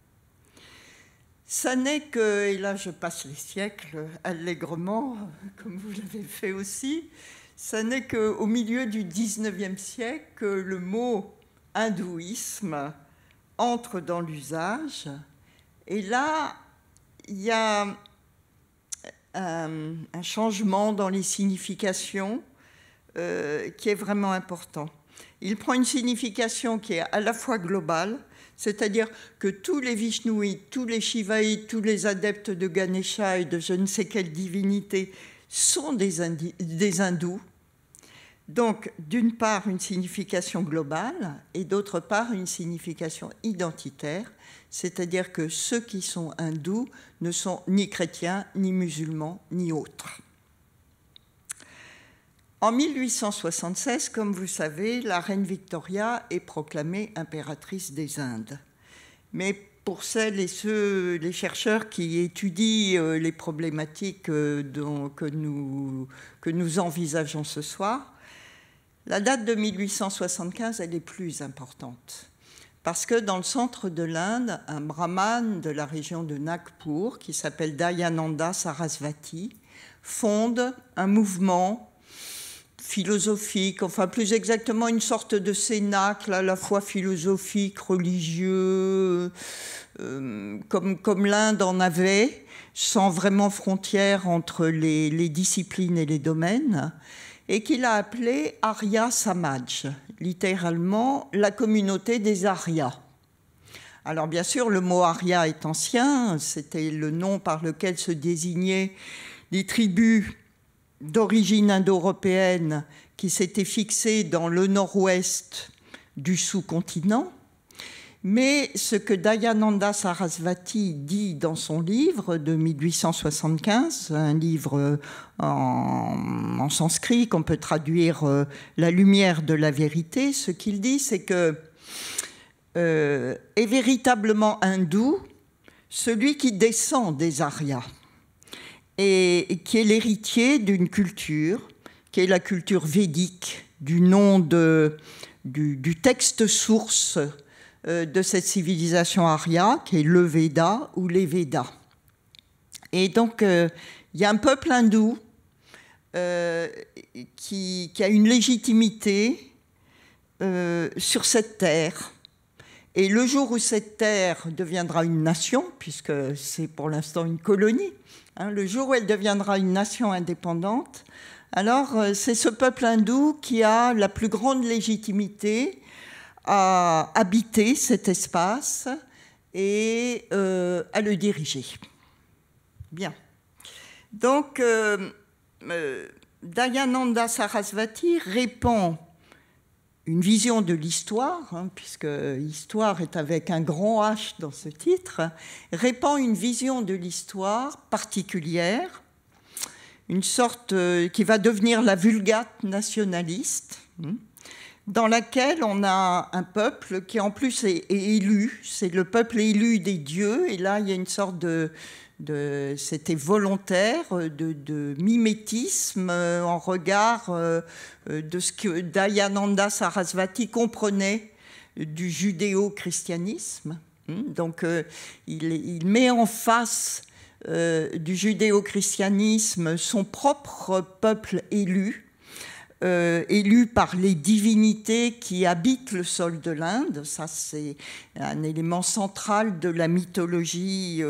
Ça n'est que, et là je passe les siècles allègrement, comme vous l'avez fait aussi, ça n'est qu'au milieu du XIXe siècle que le mot hindouisme entre dans l'usage. Et là, il y a un changement dans les significations qui est vraiment important. Il prend une signification qui est à la fois globale, c'est-à-dire que tous les Vishnouites, tous les Shivaïtes, tous les adeptes de Ganesha et de je ne sais quelle divinité sont des hindous. Donc, d'une part, une signification globale et d'autre part, une signification identitaire, c'est-à-dire que ceux qui sont hindous ne sont ni chrétiens, ni musulmans, ni autres. En 1876, comme vous savez, la reine Victoria est proclamée impératrice des Indes. Mais pour celles et ceux, les chercheurs qui étudient les problématiques que nous envisageons ce soir, la date de 1875, elle est plus importante. Parce que dans le centre de l'Inde, un brahmane de la région de Nagpur, qui s'appelle Dayananda Sarasvati, fonde un mouvement philosophique, enfin plus exactement une sorte de cénacle à la fois philosophique, religieux, comme l'Inde en avait, sans vraiment frontière entre les disciplines et les domaines, et qu'il a appelé Arya Samaj, littéralement la communauté des Aryas. Alors bien sûr, le mot Arya est ancien, c'était le nom par lequel se désignaient les tribus d'origine indo-européenne qui s'étaient fixées dans le nord-ouest du sous-continent. Mais ce que Dayananda Sarasvati dit dans son livre de 1875, un livre en sanskrit qu'on peut traduire « La lumière de la vérité », ce qu'il dit, c'est que est véritablement hindou celui qui descend des Aryas et qui est l'héritier d'une culture, qui est la culture védique, du nom du texte source de cette civilisation arya, qui est le Veda ou les Védas. Et donc, il y a un peuple hindou qui a une légitimité sur cette terre. Et le jour où cette terre deviendra une nation, puisque c'est pour l'instant une colonie, le jour où elle deviendra une nation indépendante, alors c'est ce peuple hindou qui a la plus grande légitimité à habiter cet espace et à le diriger. Bien. Donc, Dayananda Sarasvati répand une vision de l'histoire, puisque histoire est avec un grand H dans ce titre, répand une vision de l'histoire particulière, une sorte qui va devenir la Vulgate nationaliste, dans laquelle on a un peuple qui en plus est élu, c'est le peuple élu des dieux, et là il y a une sorte c'était volontaire, de mimétisme en regard de ce que Dayananda Sarasvati comprenait du judéo-christianisme. Donc il met en face du judéo-christianisme son propre peuple élu, élu par les divinités qui habitent le sol de l'Inde. Ça, c'est un élément central de la mythologie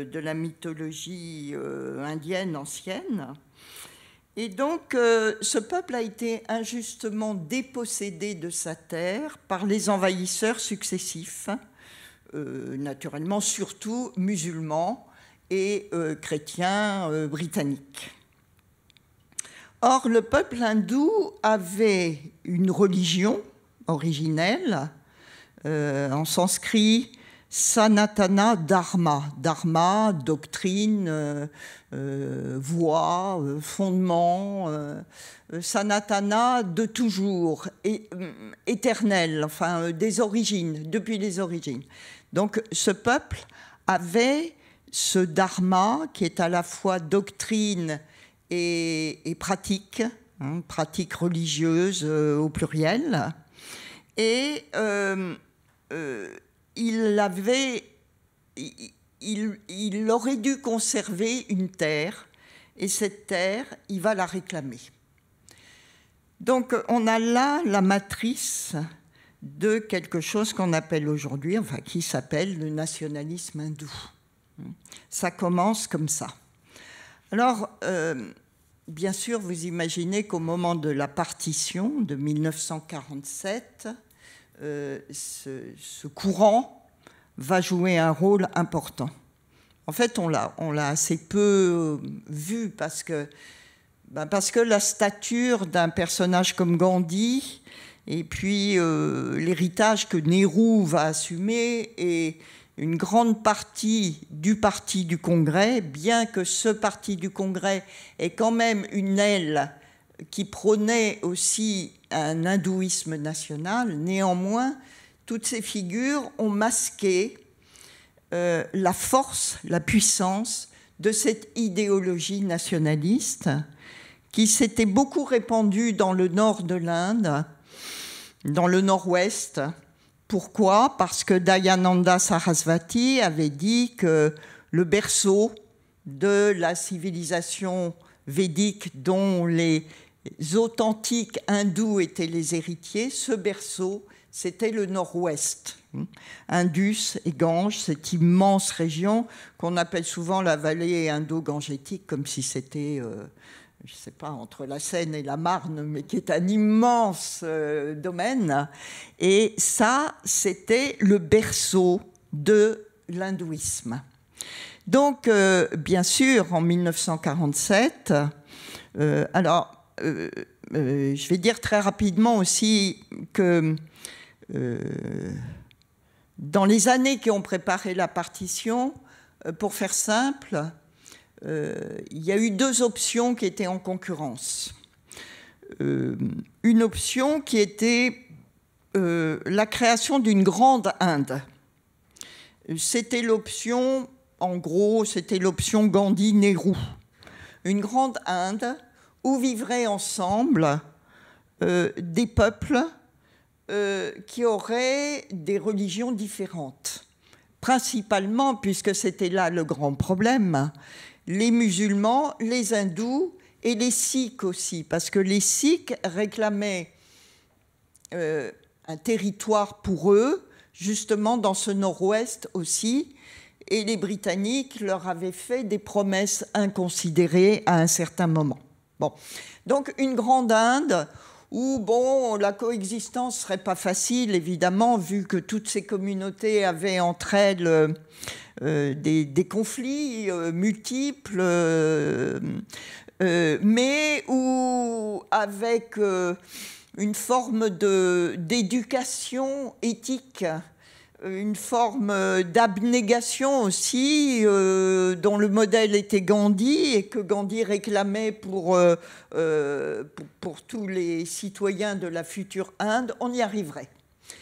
indienne ancienne. Et donc, ce peuple a été injustement dépossédé de sa terre par les envahisseurs successifs, naturellement surtout musulmans et chrétiens britanniques. Or, le peuple hindou avait une religion originelle En sanskrit, Sanatana Dharma. Dharma, doctrine, voie, fondement. Sanatana, de toujours, éternel, enfin des origines, depuis les origines. Donc ce peuple avait ce dharma qui est à la fois doctrine et pratique, hein, pratique religieuse au pluriel. Et il aurait dû conserver une terre, et cette terre, il va la réclamer. Donc on a là la matrice de quelque chose qu'on appelle aujourd'hui, enfin qui s'appelle le nationalisme hindou. Ça commence comme ça. Alors, bien sûr, vous imaginez qu'au moment de la partition de 1947, ce courant va jouer un rôle important. En fait, on l'a assez peu vu parce que la stature d'un personnage comme Gandhi et puis l'héritage que Nehru va assumer et une grande partie du parti du Congrès, bien que ce parti du Congrès ait quand même une aile qui prônait aussi un hindouisme national, néanmoins, toutes ces figures ont masqué la force, la puissance de cette idéologie nationaliste qui s'était beaucoup répandue dans le nord de l'Inde, dans le nord-ouest. Pourquoi ? Parce que Dayananda Sarasvati avait dit que le berceau de la civilisation védique dont les authentiques hindous étaient les héritiers, ce berceau, c'était le nord-ouest. Indus et Gange, cette immense région qu'on appelle souvent la vallée indo-gangétique, comme si c'était, je ne sais pas, entre la Seine et la Marne, mais qui est un immense domaine. Et ça, c'était le berceau de l'hindouisme. Donc, bien sûr, en 1947, je vais dire très rapidement aussi que dans les années qui ont préparé la partition, pour faire simple, il y a eu deux options qui étaient en concurrence. Une option qui était la création d'une grande Inde. C'était l'option, en gros, c'était l'option Gandhi-Nehru. Une grande Inde où vivraient ensemble des peuples qui auraient des religions différentes. Principalement, puisque c'était là le grand problème, les musulmans, les hindous et les sikhs aussi, parce que les sikhs réclamaient un territoire pour eux, justement dans ce nord-ouest aussi, et les Britanniques leur avaient fait des promesses inconsidérées à un certain moment. Bon. Donc une grande Inde où la coexistence ne serait pas facile, évidemment, vu que toutes ces communautés avaient entre elles des conflits multiples, mais où, avec une forme d'éducation éthique, une forme d'abnégation aussi, dont le modèle était Gandhi et que Gandhi réclamait pour tous les citoyens de la future Inde, on y arriverait.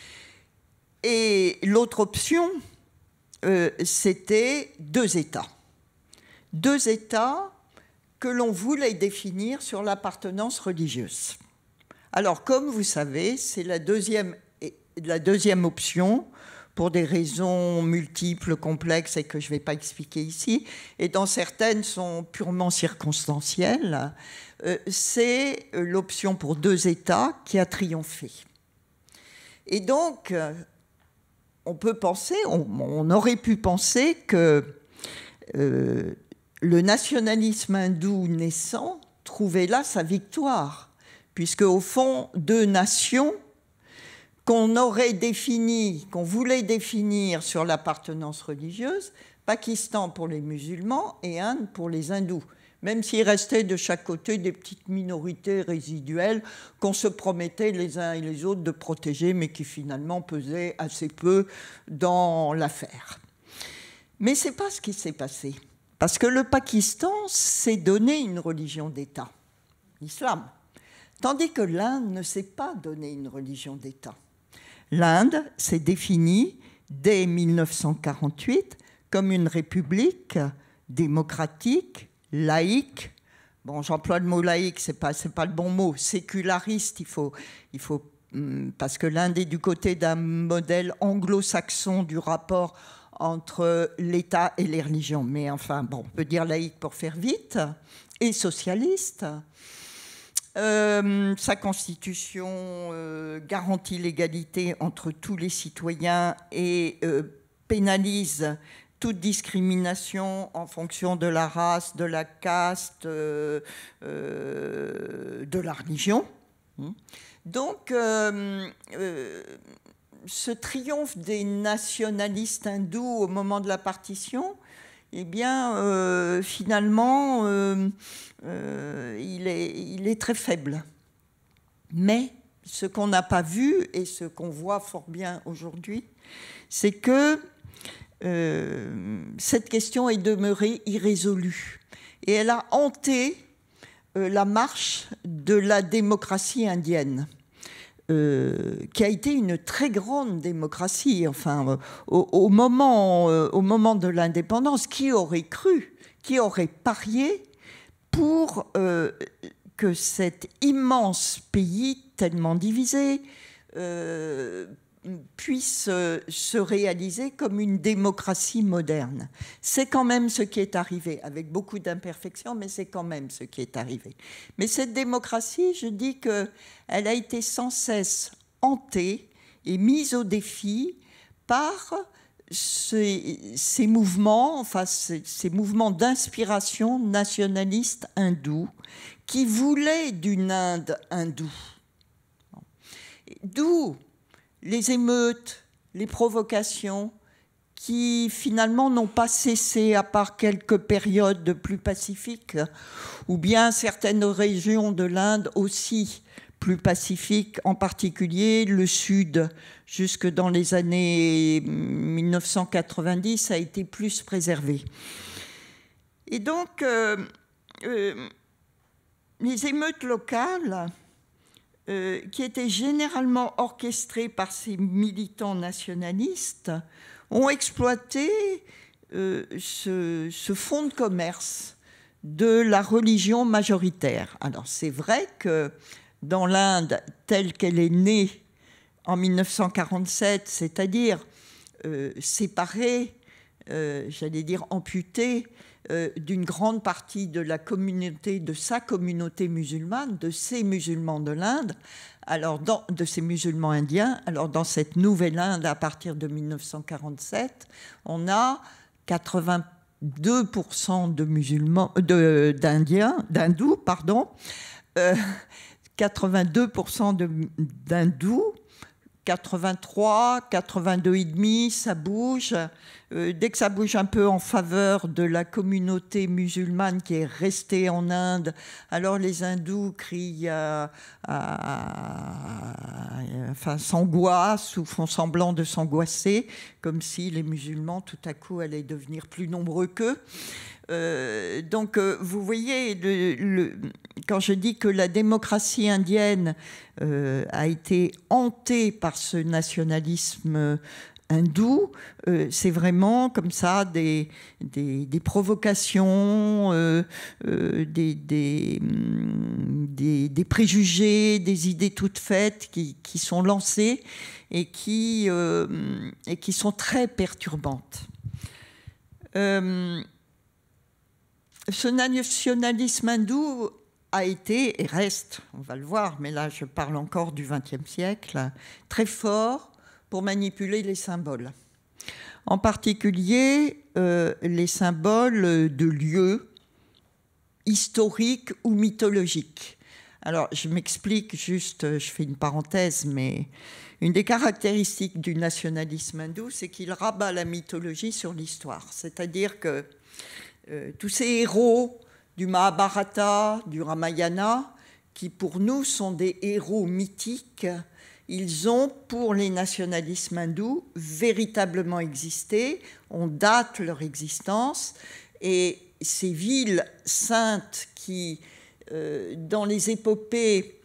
Et l'autre option, c'était deux États. Deux États que l'on voulait définir sur l'appartenance religieuse. Alors, comme vous savez, c'est la deuxième option, pour des raisons multiples, complexes et que je ne vais pas expliquer ici, et dont certaines sont purement circonstancielles, c'est l'option pour deux États qui a triomphé. Et donc, on peut penser, on aurait pu penser que le nationalisme hindou naissant trouvait là sa victoire, puisque au fond, deux nations qu'on voulait définir sur l'appartenance religieuse, Pakistan pour les musulmans et Inde pour les hindous. même s'il restait de chaque côté des petites minorités résiduelles qu'on se promettait les uns et les autres de protéger, mais qui finalement pesaient assez peu dans l'affaire. Mais ce n'est pas ce qui s'est passé, parce que le Pakistan s'est donné une religion d'État, l'islam, tandis que l'Inde ne s'est pas donné une religion d'État. L'Inde s'est définie dès 1948 comme une république démocratique, laïque. Bon, j'emploie le mot laïque, c'est pas le bon mot. Séculariste, il faut parce que l'Inde est du côté d'un modèle anglo-saxon du rapport entre l'État et les religions. Mais enfin, bon, on peut dire laïque pour faire vite, et socialiste. Sa constitution garantit l'égalité entre tous les citoyens et pénalise toute discrimination en fonction de la race, de la caste, de la religion. Donc, ce triomphe des nationalistes hindous au moment de la partition, eh bien, finalement, il est très faible. Mais ce qu'on n'a pas vu et ce qu'on voit fort bien aujourd'hui, c'est que cette question est demeurée irrésolue. Et elle a hanté la marche de la démocratie indienne, qui a été une très grande démocratie. Enfin, au moment de l'indépendance, qui aurait cru, qui aurait parié pour que cet immense pays tellement divisé puisse se réaliser comme une démocratie moderne. C'est quand même ce qui est arrivé, avec beaucoup d'imperfections, mais c'est quand même ce qui est arrivé. Mais cette démocratie, je dis qu'elle a été sans cesse hantée et mise au défi par ces mouvements, enfin ces mouvements d'inspiration nationaliste hindoue qui voulaient d'une Inde hindoue. D'où les émeutes, les provocations qui finalement n'ont pas cessé à part quelques périodes plus pacifiques, ou bien certaines régions de l'Inde aussi plus pacifiques, en particulier le sud, jusque dans les années 1990, a été plus préservé. Et donc, les émeutes locales, qui étaient généralement orchestrés par ces militants nationalistes, ont exploité ce fonds de commerce de la religion majoritaire. Alors c'est vrai que dans l'Inde telle qu'elle est née en 1947, c'est-à-dire séparée, j'allais dire amputée, d'une grande partie de la communauté, de sa communauté musulmane, de ces musulmans de l'Inde, alors de ces musulmans indiens. Alors dans cette nouvelle Inde, à partir de 1947, on a 82% de musulmans, d'hindous, pardon, 82% d'hindous, 83, 82,5, ça bouge. Dès que ça bouge un peu en faveur de la communauté musulmane qui est restée en Inde, alors les hindous crient, enfin s'angoissent ou font semblant de s'angoisser, comme si les musulmans tout à coup allaient devenir plus nombreux qu'eux. Donc vous voyez, quand je dis que la démocratie indienne a été hantée par ce nationalisme hindou, c'est vraiment comme ça des provocations, des préjugés, des idées toutes faites qui sont lancées et qui sont très perturbantes. Ce nationalisme hindou a été et reste, on va le voir, mais là je parle encore du XXe siècle, très fort pour manipuler les symboles. En particulier, les symboles de lieux historiques ou mythologiques. Alors, je m'explique juste, je fais une parenthèse, mais une des caractéristiques du nationalisme hindou, c'est qu'il rabat la mythologie sur l'histoire. C'est-à-dire que tous ces héros du Mahabharata, du Ramayana, qui pour nous sont des héros mythiques. Ils ont, pour les nationalismes hindous, véritablement existé. On date leur existence. Et ces villes saintes qui, dans les épopées,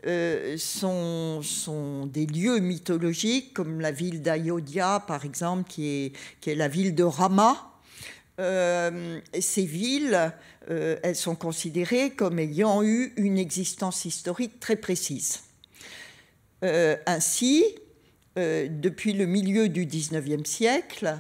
sont des lieux mythologiques, comme la ville d'Ayodhya, par exemple, qui est la ville de Rama. Ces villes, elles sont considérées comme ayant eu une existence historique très précise. Ainsi, depuis le milieu du XIXe siècle,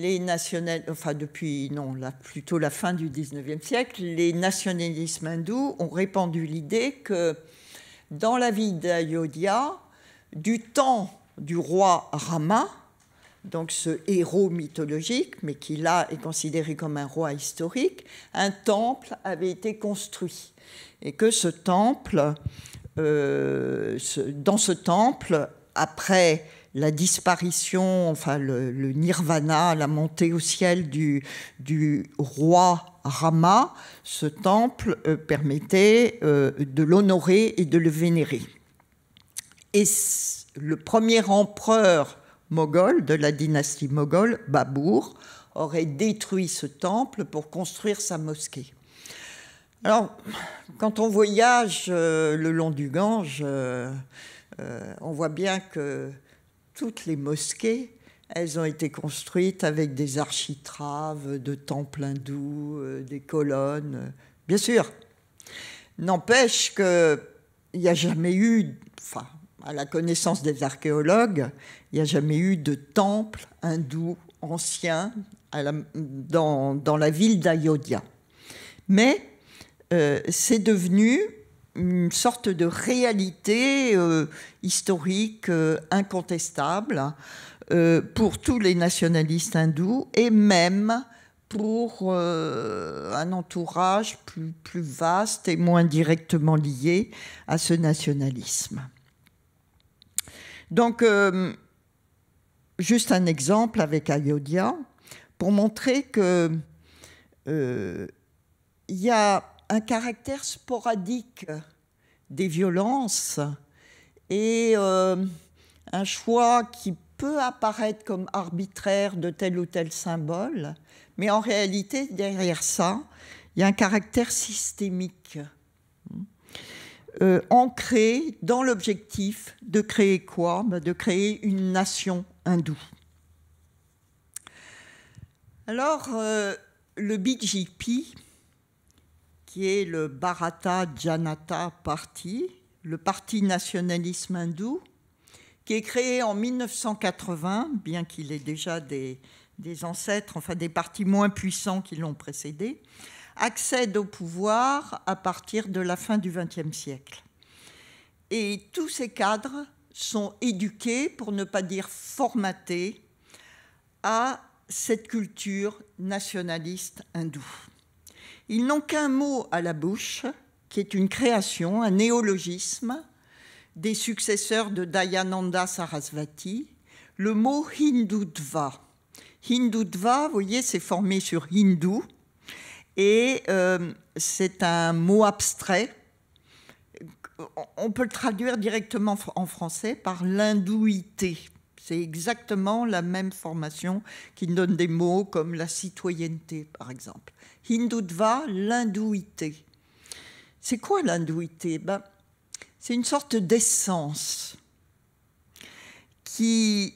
plutôt la fin du XIXe siècle, les nationalismes hindous ont répandu l'idée que dans la ville d'Ayodhya, du temps du roi Rama, donc ce héros mythologique, mais qui là est considéré comme un roi historique, un temple avait été construit. Et que ce temple, dans ce temple, après la disparition, enfin le nirvana, la montée au ciel du roi Rama, ce temple permettait de l'honorer et de le vénérer. Et le premier empereur moghol de la dynastie moghole, Babur, aurait détruit ce temple pour construire sa mosquée. Alors, quand on voyage le long du Gange, on voit bien que toutes les mosquées, elles ont été construites avec des architraves de temples hindous, des colonnes, bien sûr. N'empêche qu'il n'y a jamais eu, enfin, à la connaissance des archéologues, il n'y a jamais eu de temple hindou ancien dans la ville d'Ayodhya. Mais c'est devenu une sorte de réalité historique incontestable pour tous les nationalistes hindous et même pour un entourage plus vaste et moins directement lié à ce nationalisme. Donc, juste un exemple avec Ayodhya pour montrer que y a un caractère sporadique des violences et un choix qui peut apparaître comme arbitraire de tel ou tel symbole, mais en réalité, derrière ça, il y a un caractère systémique, ancré dans l'objectif de créer quoi ? De créer une nation hindoue. Alors, le BJP, qui est le Bharatiya Janata Party, le parti nationalisme hindou, qui est créé en 1980, bien qu'il ait déjà des ancêtres, enfin des partis moins puissants qui l'ont précédé, accède au pouvoir à partir de la fin du XXe siècle. Et tous ces cadres sont éduqués, pour ne pas dire formatés, à cette culture nationaliste hindoue. Ils n'ont qu'un mot à la bouche, qui est une création, un néologisme des successeurs de Dayananda Sarasvati, le mot Hindutva. Hindutva, vous voyez, c'est formé sur hindou, et c'est un mot abstrait. On peut le traduire directement en français par l'hindouité. C'est exactement la même formation qui donne des mots comme la citoyenneté, par exemple. Hindutva, l'hindouité. C'est quoi l'hindouité ? C'est une sorte d'essence qui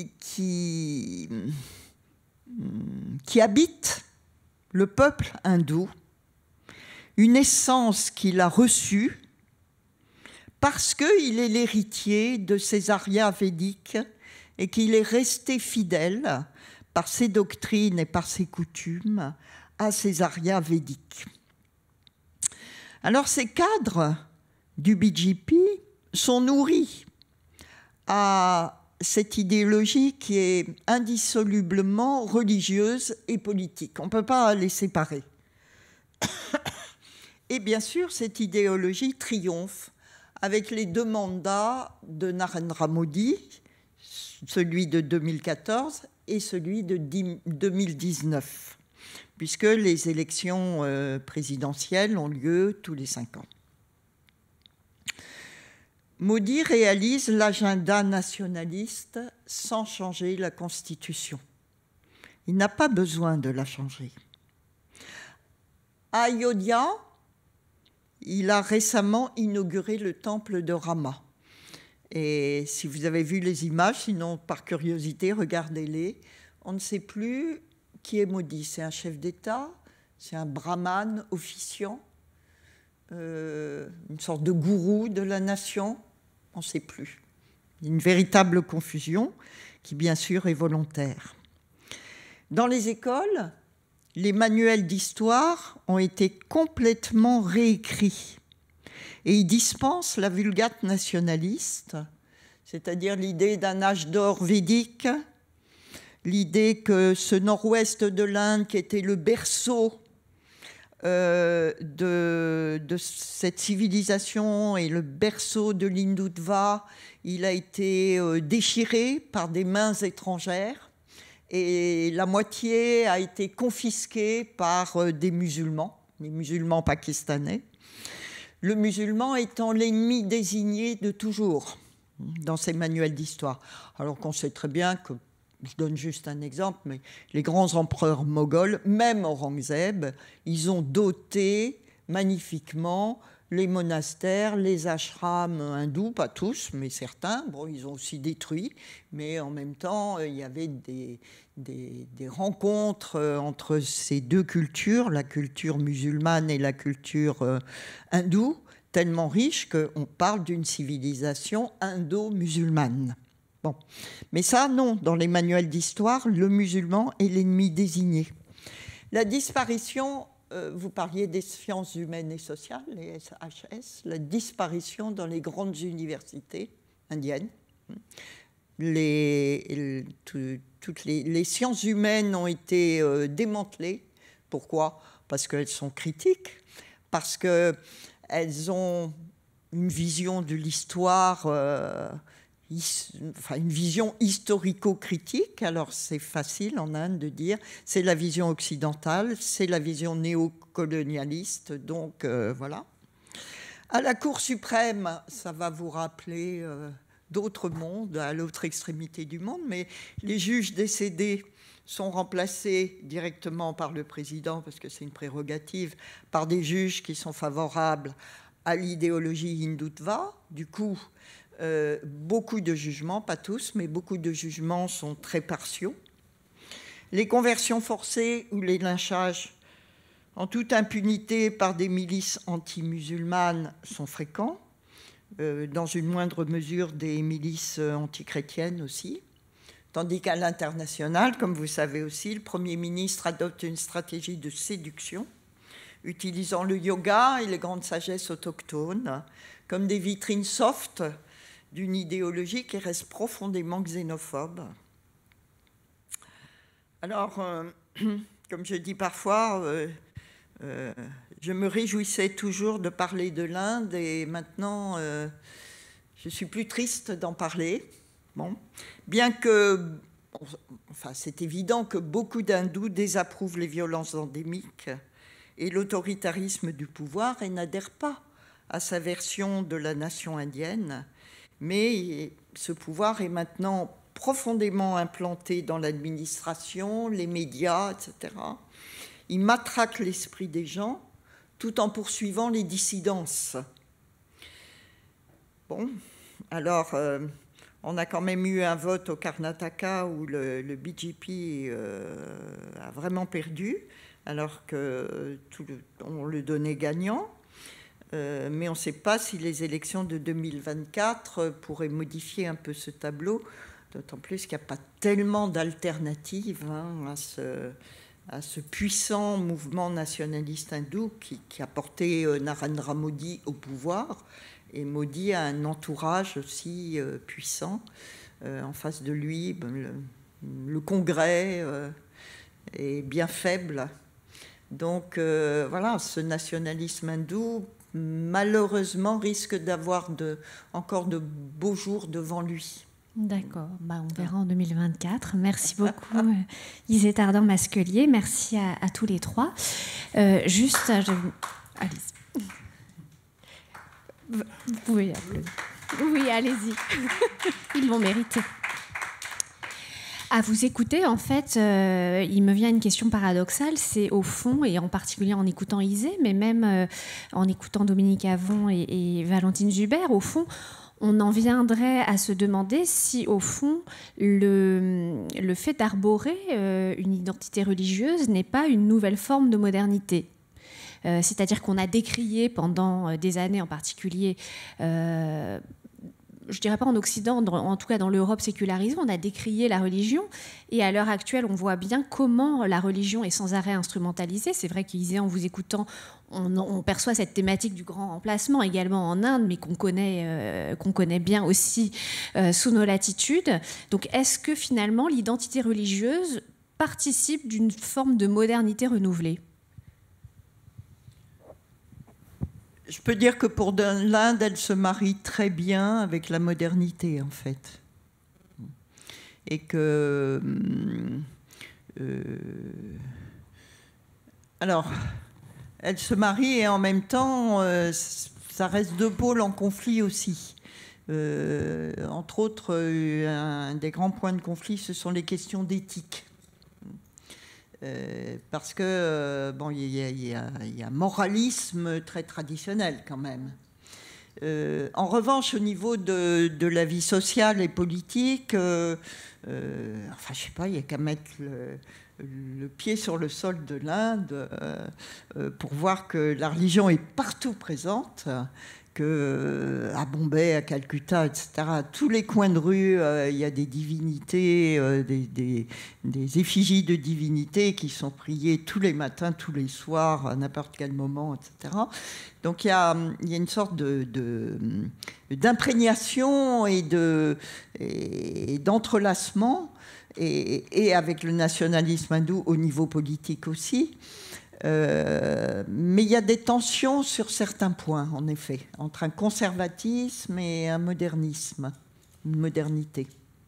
habite le peuple hindou, une essence qu'il a reçue parce qu'il est l'héritier de ses aryas védiques et qu'il est resté fidèle par ses doctrines et par ses coutumes à ses aryas védiques. Alors ces cadres du BJP sont nourris à cette idéologie qui est indissolublement religieuse et politique. On ne peut pas les séparer. Et bien sûr, cette idéologie triomphe avec les deux mandats de Narendra Modi, celui de 2014 et celui de 2019. puisque les élections présidentielles ont lieu tous les 5 ans. Modi réalise l'agenda nationaliste sans changer la Constitution. Il n'a pas besoin de la changer. À Ayodhya, il a récemment inauguré le temple de Rama. Et si vous avez vu les images, sinon par curiosité, regardez-les. On ne sait plus qui est Modi. C'est un chef d'État, c'est un brahmane officiant, une sorte de gourou de la nation. On ne sait plus. Une véritable confusion qui, bien sûr, est volontaire. Dans les écoles, les manuels d'histoire ont été complètement réécrits. Et ils dispensent la vulgate nationaliste, c'est-à-dire l'idée d'un âge d'or védique, l'idée que ce nord-ouest de l'Inde, qui était le berceau de cette civilisation et le berceau de l'Hindutva, il a été déchiré par des mains étrangères et la moitié a été confisquée par des musulmans, les musulmans pakistanais. Le musulman étant l'ennemi désigné de toujours dans ces manuels d'histoire. Alors qu'on sait très bien que, je donne juste un exemple, mais les grands empereurs moghols, même Aurangzeb, ils ont doté magnifiquement les monastères, les ashrams hindous, pas tous, mais certains. Bon, ils ont aussi détruit, mais en même temps, il y avait des rencontres entre ces deux cultures, la culture musulmane et la culture hindoue, tellement riches qu'on parle d'une civilisation indo-musulmane. Bon. Mais ça, non, dans les manuels d'histoire, le musulman est l'ennemi désigné. La disparition, vous parliez des sciences humaines et sociales, les SHS, la disparition dans les grandes universités indiennes. Toutes les sciences humaines ont été démantelées. Pourquoi ? Parce qu'elles sont critiques, parce qu'elles ont une vision de l'histoire... une vision historico-critique. Alors c'est facile en Inde de dire c'est la vision occidentale, c'est la vision néocolonialiste, donc voilà. À la Cour suprême, ça va vous rappeler d'autres mondes, à l'autre extrémité du monde, mais les juges décédés sont remplacés directement par le président, parce que c'est une prérogative, par des juges qui sont favorables à l'idéologie hindutva. Du coup, beaucoup de jugements, pas tous, mais beaucoup de jugements sont très partiaux. Les conversions forcées ou les lynchages en toute impunité par des milices anti-musulmanes sont fréquents, dans une moindre mesure des milices anti-chrétiennes aussi. Tandis qu'à l'international, comme vous savez aussi, le Premier ministre adopte une stratégie de séduction, utilisant le yoga et les grandes sagesses autochtones comme des vitrines soft d'une idéologie qui reste profondément xénophobe. Alors, comme je dis parfois, je me réjouissais toujours de parler de l'Inde et maintenant, je suis plus triste d'en parler. Bon. Bien que, enfin, c'est évident que beaucoup d'hindous désapprouvent les violences endémiques et l'autoritarisme du pouvoir et n'adhèrent pas à sa version de la nation indienne. Mais ce pouvoir est maintenant profondément implanté dans l'administration, les médias, etc. Il matraque l'esprit des gens tout en poursuivant les dissidences. Bon, alors, on a quand même eu un vote au Karnataka où le BJP a vraiment perdu, alors qu'on le donnait gagnant. Mais on ne sait pas si les élections de 2024 pourraient modifier un peu ce tableau, d'autant plus qu'il n'y a pas tellement d'alternatives à ce puissant mouvement nationaliste hindou qui a porté Narendra Modi au pouvoir. Et Modi a un entourage aussi puissant. En face de lui, le Congrès est bien faible. Donc voilà, ce nationalisme hindou, malheureusement, risque d'avoir encore de beaux jours devant lui. D'accord, on verra en 2024. Merci beaucoup Isée Tardant-Masquelier, merci à tous les trois. Allez-y. Vous pouvez applaudir. Oui, allez-y. Ils l'ont mérité. À vous écouter, en fait, il me vient une question paradoxale. C'est au fond, et en particulier en écoutant Isée, mais même en écoutant Dominique Avon et Valentine Jubert, au fond, on en viendrait à se demander si, au fond, le fait d'arborer une identité religieuse n'est pas une nouvelle forme de modernité. C'est-à-dire qu'on a décrié pendant des années en particulier, je ne dirais pas en Occident, en tout cas dans l'Europe sécularisée, on a décrié la religion. Et à l'heure actuelle, on voit bien comment la religion est sans arrêt instrumentalisée. C'est vrai qu'Isée, en vous écoutant, on perçoit cette thématique du grand remplacement également en Inde, mais qu'on connaît bien aussi sous nos latitudes. Donc est-ce que finalement l'identité religieuse participe d'une forme de modernité renouvelée ? Je peux dire que pour l'Inde, elle se marie très bien avec la modernité, en fait. Et que... alors, elle se marie et en même temps, ça reste deux pôles en conflit aussi. Entre autres, un des grands points de conflit, ce sont les questions d'éthique. Parce que il y a un moralisme très traditionnel quand même. En revanche, au niveau de la vie sociale et politique, je sais pas, il n'y a qu'à mettre le pied sur le sol de l'Inde pour voir que la religion est partout présente. À Bombay, à Calcutta, etc., à tous les coins de rue, il y a des divinités, des effigies de divinités qui sont priées tous les matins, tous les soirs, à n'importe quel moment, etc. Donc il y a une sorte d'imprégnation et d'entrelacement, et avec le nationalisme hindou au niveau politique aussi. Mais il y a des tensions sur certains points, en effet, entre un conservatisme et un modernisme, une modernité.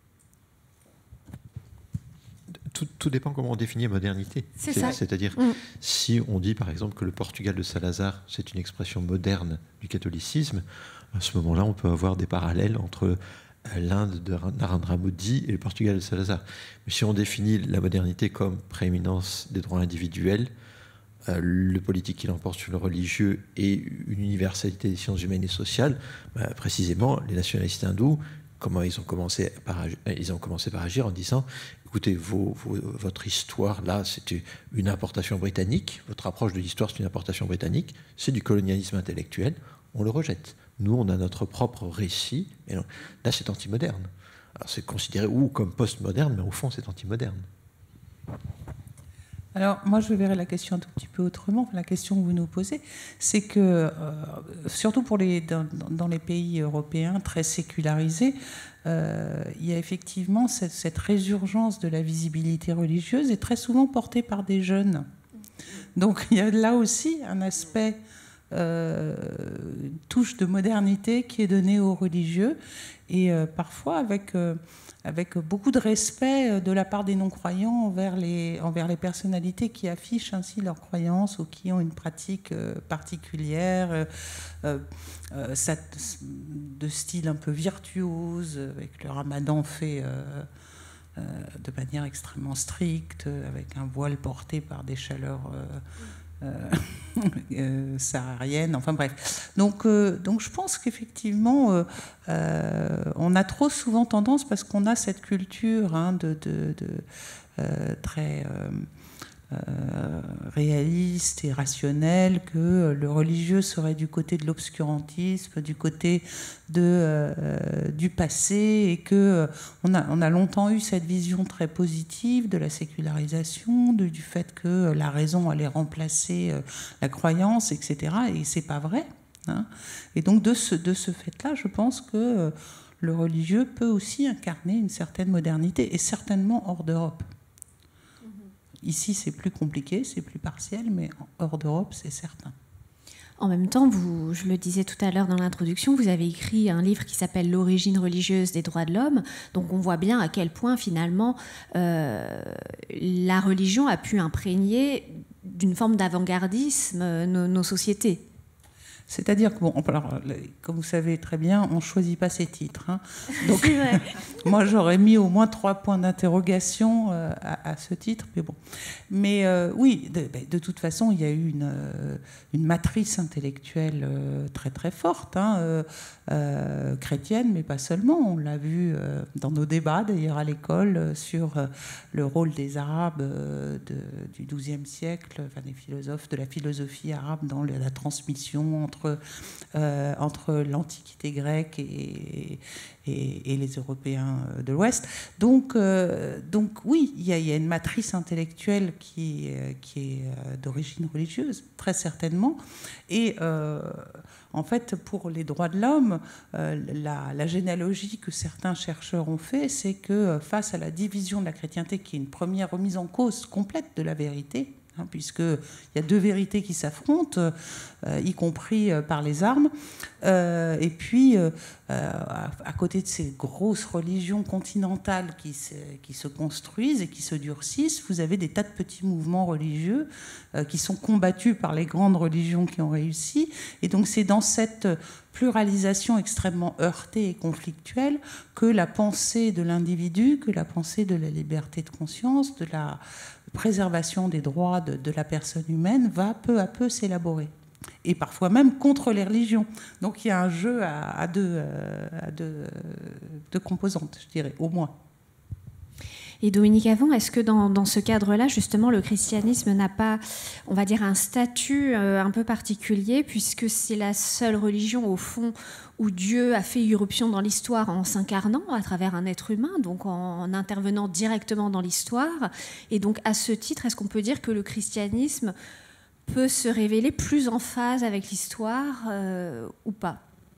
Tout dépend comment on définit modernité. C'est ça. C'est-à-dire, si on dit par exemple que le Portugal de Salazar, c'est une expression moderne du catholicisme, à ce moment-là, on peut avoir des parallèles entre l'Inde de Narendra Modi et le Portugal de Salazar. Mais si on définit la modernité comme prééminence des droits individuels, le politique qui l'emporte sur le religieux et une universalité des sciences humaines et sociales, précisément, les nationalistes hindous, comment ils ont commencé par agir en disant, écoutez, votre histoire, là, c'était une importation britannique, votre approche de l'histoire, c'est une importation britannique, c'est du colonialisme intellectuel, on le rejette. Nous, on a notre propre récit, et là, c'est anti-moderne. Alors, c'est considéré comme post-moderne, mais au fond, c'est anti-moderne. Alors, moi, je verrais la question un tout petit peu autrement. La question que vous nous posez, c'est que, surtout dans les pays européens très sécularisés, il y a effectivement cette résurgence de la visibilité religieuse est très souvent portée par des jeunes. Donc, il y a là aussi un aspect, une touche de modernité qui est donnée aux religieux, et parfois avec beaucoup de respect de la part des non-croyants envers les personnalités qui affichent ainsi leurs croyances ou qui ont une pratique particulière, de style un peu virtuose, avec le ramadan fait de manière extrêmement stricte, avec un voile porté par des chaleurs sahariennes, enfin bref. Donc je pense qu'effectivement, on a trop souvent tendance, parce qu'on a cette culture très réaliste et rationnelle, que le religieux serait du côté de l'obscurantisme, du côté du passé, et que on a longtemps eu cette vision très positive de la sécularisation, du fait que la raison allait remplacer la croyance, etc. Et c'est pas vrai, hein. Et donc de ce fait-là, je pense que le religieux peut aussi incarner une certaine modernité, et certainement hors d'Europe. Ici, c'est plus compliqué, c'est plus partiel, mais hors d'Europe, c'est certain. En même temps, je le disais tout à l'heure dans l'introduction, vous avez écrit un livre qui s'appelle « L'origine religieuse des droits de l'homme ». Donc on voit bien à quel point finalement la religion a pu imprégner d'une forme d'avant-gardisme nos sociétés. C'est-à-dire que, bon, alors, comme vous savez très bien, on ne choisit pas ses titres. Hein. Donc, moi, j'aurais mis au moins 3 points d'interrogation à ce titre. Mais bon. Mais oui, de toute façon, il y a eu une matrice intellectuelle très, très forte, hein, chrétienne, mais pas seulement. On l'a vu dans nos débats, d'ailleurs, à l'école, sur le rôle des Arabes du XIIe siècle, enfin, des philosophes de la philosophie arabe dans la transmission entre l'Antiquité grecque et les Européens de l'Ouest. Donc oui, il y a une matrice intellectuelle qui est d'origine religieuse, très certainement. Et en fait, pour les droits de l'homme, la généalogie que certains chercheurs ont fait, c'est que face à la division de la chrétienté, qui est une première remise en cause complète de la vérité, hein, puisqu'il y a 2 vérités qui s'affrontent, y compris par les armes. Et puis, à côté de ces grosses religions continentales qui se construisent et qui se durcissent, vous avez des tas de petits mouvements religieux qui sont combattus par les grandes religions qui ont réussi. Et donc, c'est dans cette pluralisation extrêmement heurtée et conflictuelle que la pensée de l'individu, que la pensée de la liberté de conscience, de la préservation des droits de la personne humaine va peu à peu s'élaborer. Et parfois même contre les religions. Donc il y a un jeu à deux composantes, je dirais, au moins. Et Dominique Avon, est-ce que dans ce cadre-là, justement, le christianisme n'a pas, on va dire, un statut un peu particulier, puisque c'est la seule religion, au fond, où Dieu a fait irruption dans l'histoire en s'incarnant à travers un être humain, donc en intervenant directement dans l'histoire. Et donc, à ce titre, est-ce qu'on peut dire que le christianisme peut se révéler plus en phase avec l'histoire ou pas ?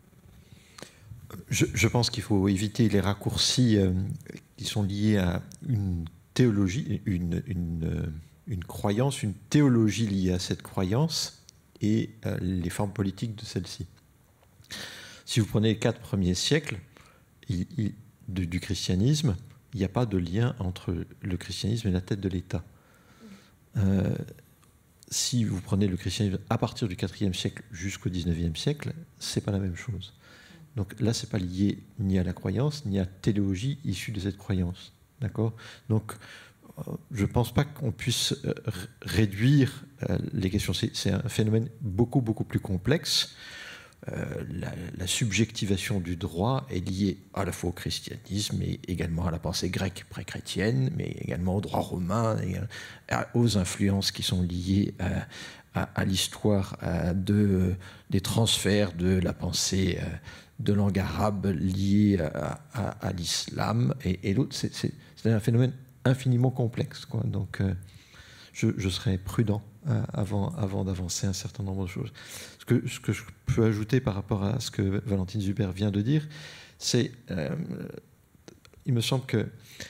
Je pense qu'il faut éviter les raccourcis qui sont liés à une théologie, une croyance, une théologie liée à cette croyance et les formes politiques de celle-ci. Si vous prenez les 4 premiers siècles du christianisme, il n'y a pas de lien entre le christianisme et la tête de l'État. Si vous prenez le christianisme à partir du IVe siècle jusqu'au XIXe siècle, c'est pas la même chose. Donc là, c'est pas lié ni à la croyance, ni à la théologie issue de cette croyance. D'accord ? Donc, je pense pas qu'on puisse réduire les questions. C'est un phénomène beaucoup, beaucoup plus complexe. La subjectivation du droit est liée à la fois au christianisme et également à la pensée grecque pré-chrétienne, mais également au droit romain, et aux influences qui sont liées à l'histoire des transferts de la pensée de langue arabe liée à l'islam et l'autre. C'est un phénomène infiniment complexe, quoi. Donc je serais prudent avant d'avancer un certain nombre de choses. Ce que je peux ajouter par rapport à ce que Valentine Zuber vient de dire, c'est il me semble qu'il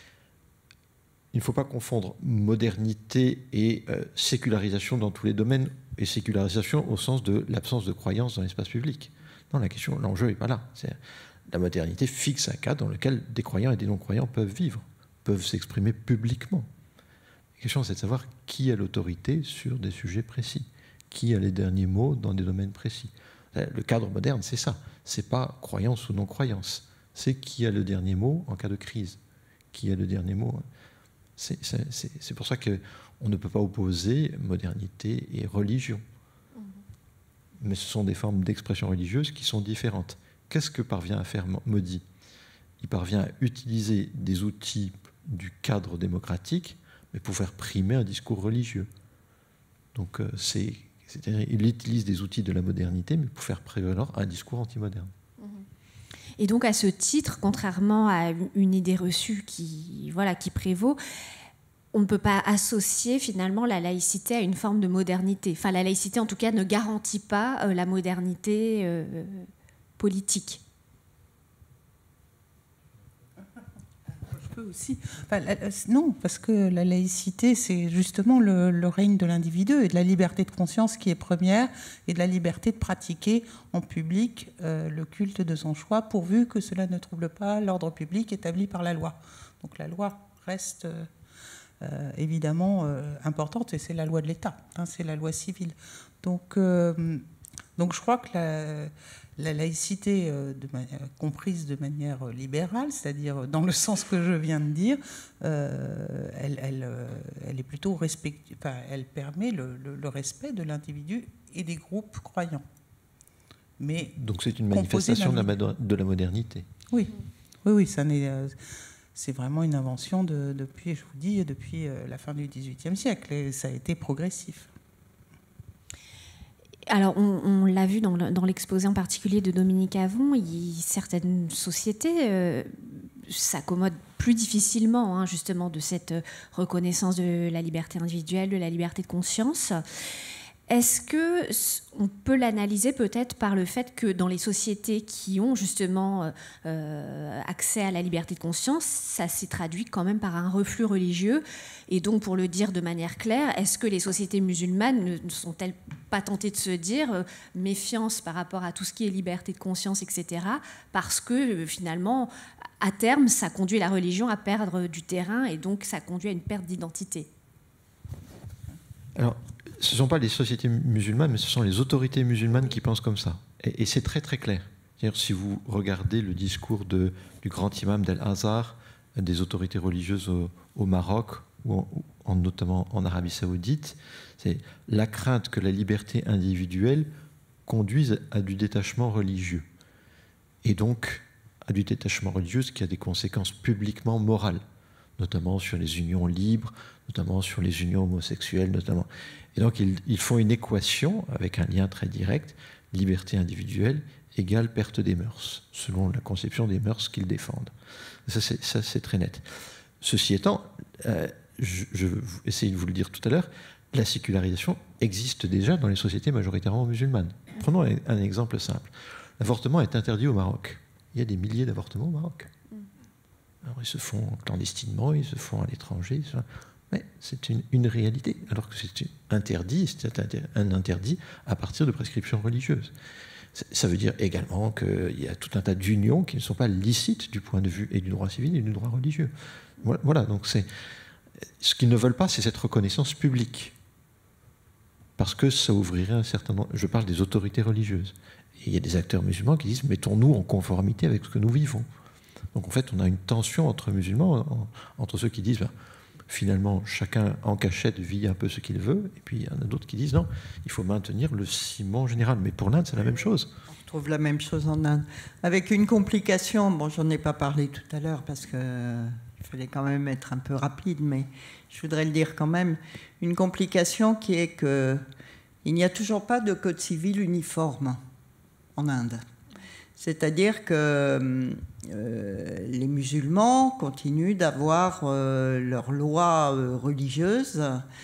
ne faut pas confondre modernité et sécularisation dans tous les domaines, et sécularisation au sens de l'absence de croyance dans l'espace public. Non, l'enjeu n'est pas là. La modernité fixe un cadre dans lequel des croyants et des non-croyants peuvent vivre, peuvent s'exprimer publiquement. La question, c'est de savoir qui a l'autorité sur des sujets précis, qui a les derniers mots dans des domaines précis. Le cadre moderne, c'est ça. C'est pas croyance ou non-croyance. C'est qui a le dernier mot en cas de crise. Qui a le dernier mot. C'est pour ça qu'on ne peut pas opposer modernité et religion. Mais ce sont des formes d'expression religieuse qui sont différentes. Qu'est-ce que parvient à faire Modi ? Il parvient à utiliser des outils du cadre démocratique, mais pour faire primer un discours religieux. Donc c'est-à-dire il utilise des outils de la modernité, mais pour faire prévaloir un discours anti-moderne. Et donc, à ce titre, contrairement à une idée reçue qui prévaut, on ne peut pas associer finalement la laïcité à une forme de modernité. Enfin, la laïcité, en tout cas, ne garantit pas la modernité politique. peut aussi. Enfin, non, parce que la laïcité, c'est justement le règne de l'individu et de la liberté de conscience qui est première, et de la liberté de pratiquer en public le culte de son choix, pourvu que cela ne trouble pas l'ordre public établi par la loi. Donc la loi reste évidemment importante, et c'est la loi de l'État, hein, c'est la loi civile. Donc je crois que la laïcité, comprise de manière libérale, c'est-à-dire dans le sens que je viens de dire, elle est plutôt elle permet le respect de l'individu et des groupes croyants. Mais donc c'est une manifestation de la modernité. Oui, c'est vraiment une invention depuis, je vous dis, depuis la fin du XVIIIe siècle, et ça a été progressif. Alors, on l'a vu dans l'exposé en particulier de Dominique Avon, certaines sociétés s'accommodent plus difficilement justement de cette reconnaissance de la liberté individuelle, de la liberté de conscience. Est-ce qu'on peut l'analyser peut-être par le fait que dans les sociétés qui ont justement accès à la liberté de conscience, ça s'est traduit quand même par un reflux religieux? Et donc, pour le dire de manière claire, est-ce que les sociétés musulmanes ne sont-elles pas tentées de se dire méfiance par rapport à tout ce qui est liberté de conscience, etc., parce que finalement, à terme, ça conduit la religion à perdre du terrain et donc ça conduit à une perte d'identité? Alors, ce ne sont pas les sociétés musulmanes, mais ce sont les autorités musulmanes qui pensent comme ça. Et c'est très très clair. C'est-à-dire, si vous regardez le discours du grand imam d'Al-Azhar, des autorités religieuses au Maroc, ou notamment en Arabie Saoudite, c'est la crainte que la liberté individuelle conduise à du détachement religieux. Et donc, à du détachement religieux, ce qui a des conséquences publiquement morales, notamment sur les unions libres, notamment sur les unions homosexuelles, notamment. Et donc, ils font une équation avec un lien très direct, liberté individuelle égale perte des mœurs, selon la conception des mœurs qu'ils défendent. Ça, c'est très net. Ceci étant, je vais essayer de vous le dire tout à l'heure, la sécularisation existe déjà dans les sociétés majoritairement musulmanes. Prenons un exemple simple. L'avortement est interdit au Maroc. Il y a des milliers d'avortements au Maroc. Alors, ils se font clandestinement, ils se font à l'étranger. Mais c'est une réalité, alors que c'est interdit, c'est un interdit à partir de prescriptions religieuses. Ça veut dire également qu'il y a tout un tas d'unions qui ne sont pas licites du point de vue et du droit civil et du droit religieux. Voilà, donc ce qu'ils ne veulent pas, c'est cette reconnaissance publique. Parce que ça ouvrirait un certain nombre... Je parle des autorités religieuses. Et il y a des acteurs musulmans qui disent « mettons-nous en conformité avec ce que nous vivons ». Donc en fait, on a une tension entre musulmans, entre ceux qui disent finalement chacun en cachette vit un peu ce qu'il veut, et puis il y en a d'autres qui disent non, il faut maintenir le ciment général. Mais pour l'Inde, c'est la même chose. On trouve la même chose en Inde, avec une complication. Bon, j'en ai pas parlé tout à l'heure parce que il fallait quand même être un peu rapide, mais je voudrais le dire quand même. Une complication qui est que il n'y a toujours pas de code civil uniforme en Inde. C'est-à-dire que les musulmans continuent d'avoir leurs lois religieuses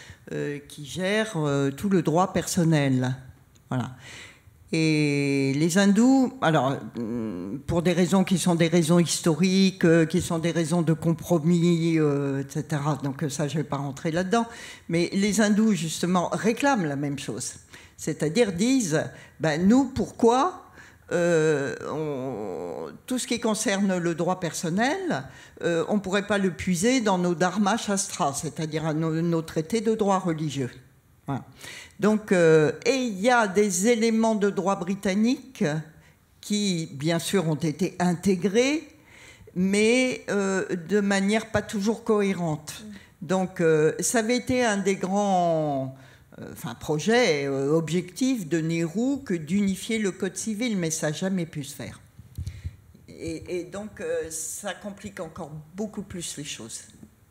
qui gèrent tout le droit personnel. Voilà. Et les hindous, alors, pour des raisons qui sont des raisons historiques, qui sont des raisons de compromis, etc., donc ça, je ne vais pas rentrer là-dedans, mais les hindous, justement, réclament la même chose. C'est-à-dire disent, nous, pourquoi tout ce qui concerne le droit personnel, on ne pourrait pas le puiser dans nos dharma shastras, c'est-à-dire nos traités de droit religieux. Voilà. Donc, et il y a des éléments de droit britannique qui, bien sûr, ont été intégrés, mais de manière pas toujours cohérente. Donc, ça avait été un des grands... projet objectif de Nehru que d'unifier le code civil, mais ça n'a jamais pu se faire. Et donc, ça complique encore beaucoup plus les choses.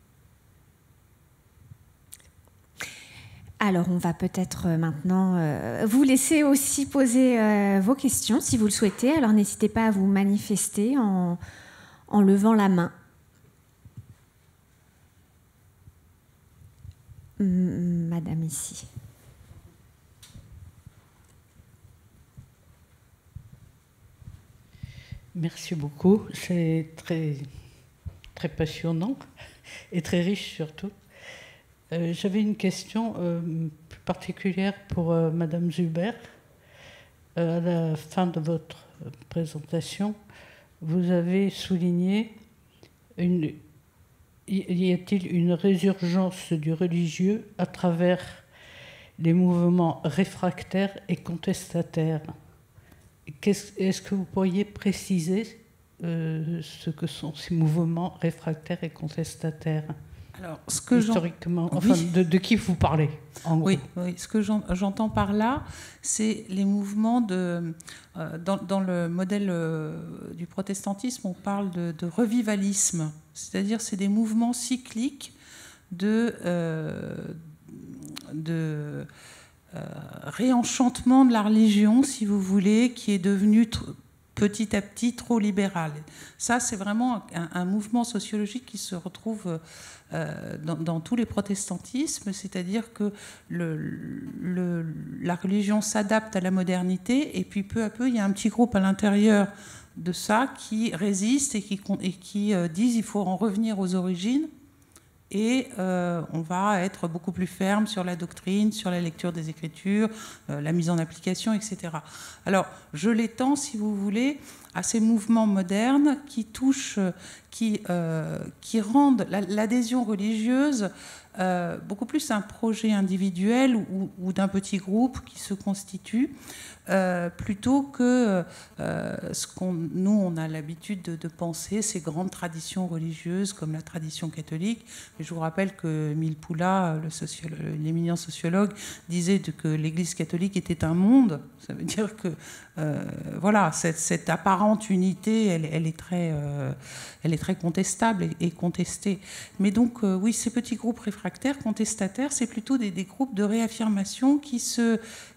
Alors, on va peut-être maintenant vous laisser aussi poser vos questions, si vous le souhaitez. Alors, n'hésitez pas à vous manifester en levant la main. Madame ici. Merci beaucoup. C'est très très passionnant et très riche surtout. J'avais une question plus particulière pour Madame Zuber. À la fin de votre présentation, vous avez souligné y a-t-il une résurgence du religieux à travers les mouvements réfractaires et contestataires? Est-ce que vous pourriez préciser ce que sont ces mouvements réfractaires et contestataires? Alors, ce que historiquement, enfin, oui. de qui vous parlez, en gros. Oui, ce que j'entends par là, c'est les mouvements dans le modèle du protestantisme, on parle de revivalisme, c'est-à-dire c'est des mouvements cycliques de réenchantement de la religion, si vous voulez, qui est devenue petit à petit trop libérale. Ça, c'est vraiment un mouvement sociologique qui se retrouve dans tous les protestantismes, c'est-à-dire que la religion s'adapte à la modernité, et puis peu à peu, il y a un petit groupe à l'intérieur de ça qui résiste et qui disent qu'il faut en revenir aux origines, et on va être beaucoup plus ferme sur la doctrine, sur la lecture des Écritures, la mise en application, etc. Alors, je l'étends, si vous voulez, à ces mouvements modernes qui touchent, qui rendent l'adhésion religieuse beaucoup plus un projet individuel ou d'un petit groupe qui se constitue, plutôt que ce nous, on a l'habitude de penser, ces grandes traditions religieuses comme la tradition catholique. Et je vous rappelle que Émile Poula, l'éminent sociologue, disait que l'Église catholique était un monde. Ça veut dire que voilà, cette apparente unité, elle est très contestable et contestée. Mais donc, oui, ces petits groupes réfractaires, contestataires, c'est plutôt des groupes de réaffirmation qui se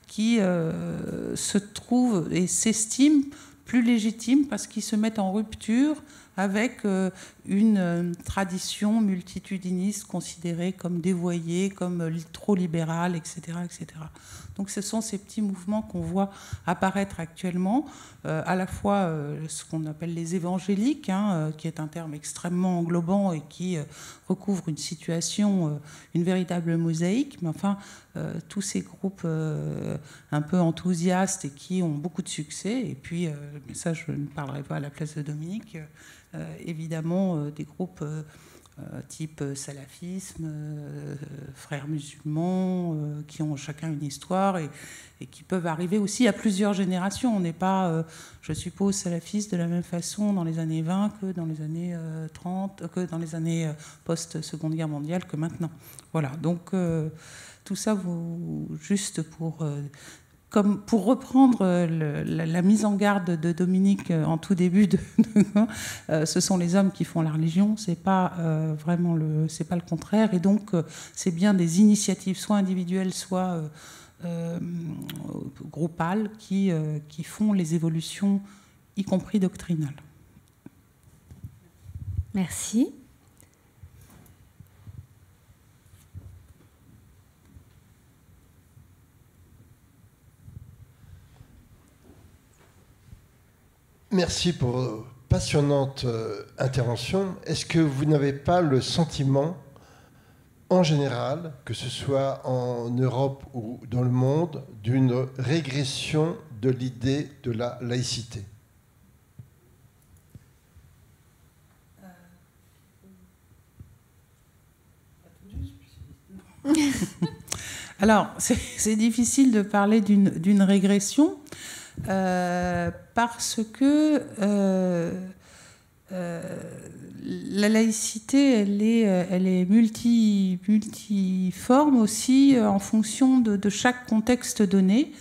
trouvent et s'estiment plus légitimes parce qu'ils se mettent en rupture avec une tradition multitudiniste considérée comme dévoyée, comme trop libérale, etc., etc. Donc ce sont ces petits mouvements qu'on voit apparaître actuellement, à la fois ce qu'on appelle les évangéliques, qui est un terme extrêmement englobant et qui recouvre une situation, une véritable mosaïque, mais enfin tous ces groupes un peu enthousiastes et qui ont beaucoup de succès, et puis, mais ça je ne parlerai pas à la place de Dominique, évidemment des groupes type salafisme, frères musulmans, qui ont chacun une histoire et qui peuvent arriver aussi à plusieurs générations. On n'est pas, je suppose, salafiste de la même façon dans les années 20 que dans les années 30, que dans les années post-Seconde Guerre mondiale que maintenant. Voilà, donc tout ça, juste pour reprendre la mise en garde de Dominique en tout début, ce sont les hommes qui font la religion, c'est pas vraiment c'est pas le contraire, et donc c'est bien des initiatives, soit individuelles, soit groupales, qui font les évolutions, y compris doctrinales. Merci. Merci pour vos passionnantes interventions. Est-ce que vous n'avez pas le sentiment, en général, que ce soit en Europe ou dans le monde, d'une régression de l'idée de la laïcité ? Alors, c'est difficile de parler d'une régression. Parce que la laïcité, elle est multiforme aussi en fonction de chaque contexte donné.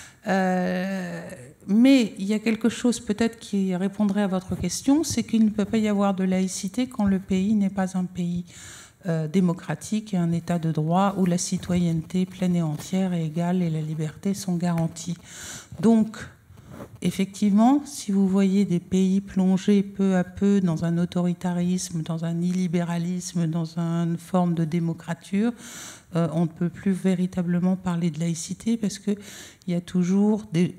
Mais il y a quelque chose peut-être qui répondrait à votre question, c'est qu'il ne peut pas y avoir de laïcité quand le pays n'est pas un pays démocratique et un état de droit où la citoyenneté pleine et entière et égale et la liberté sont garanties. Donc, effectivement, si vous voyez des pays plonger peu à peu dans un autoritarisme, dans un illibéralisme, dans une forme de démocrature, on ne peut plus véritablement parler de laïcité parce qu'il y a toujours des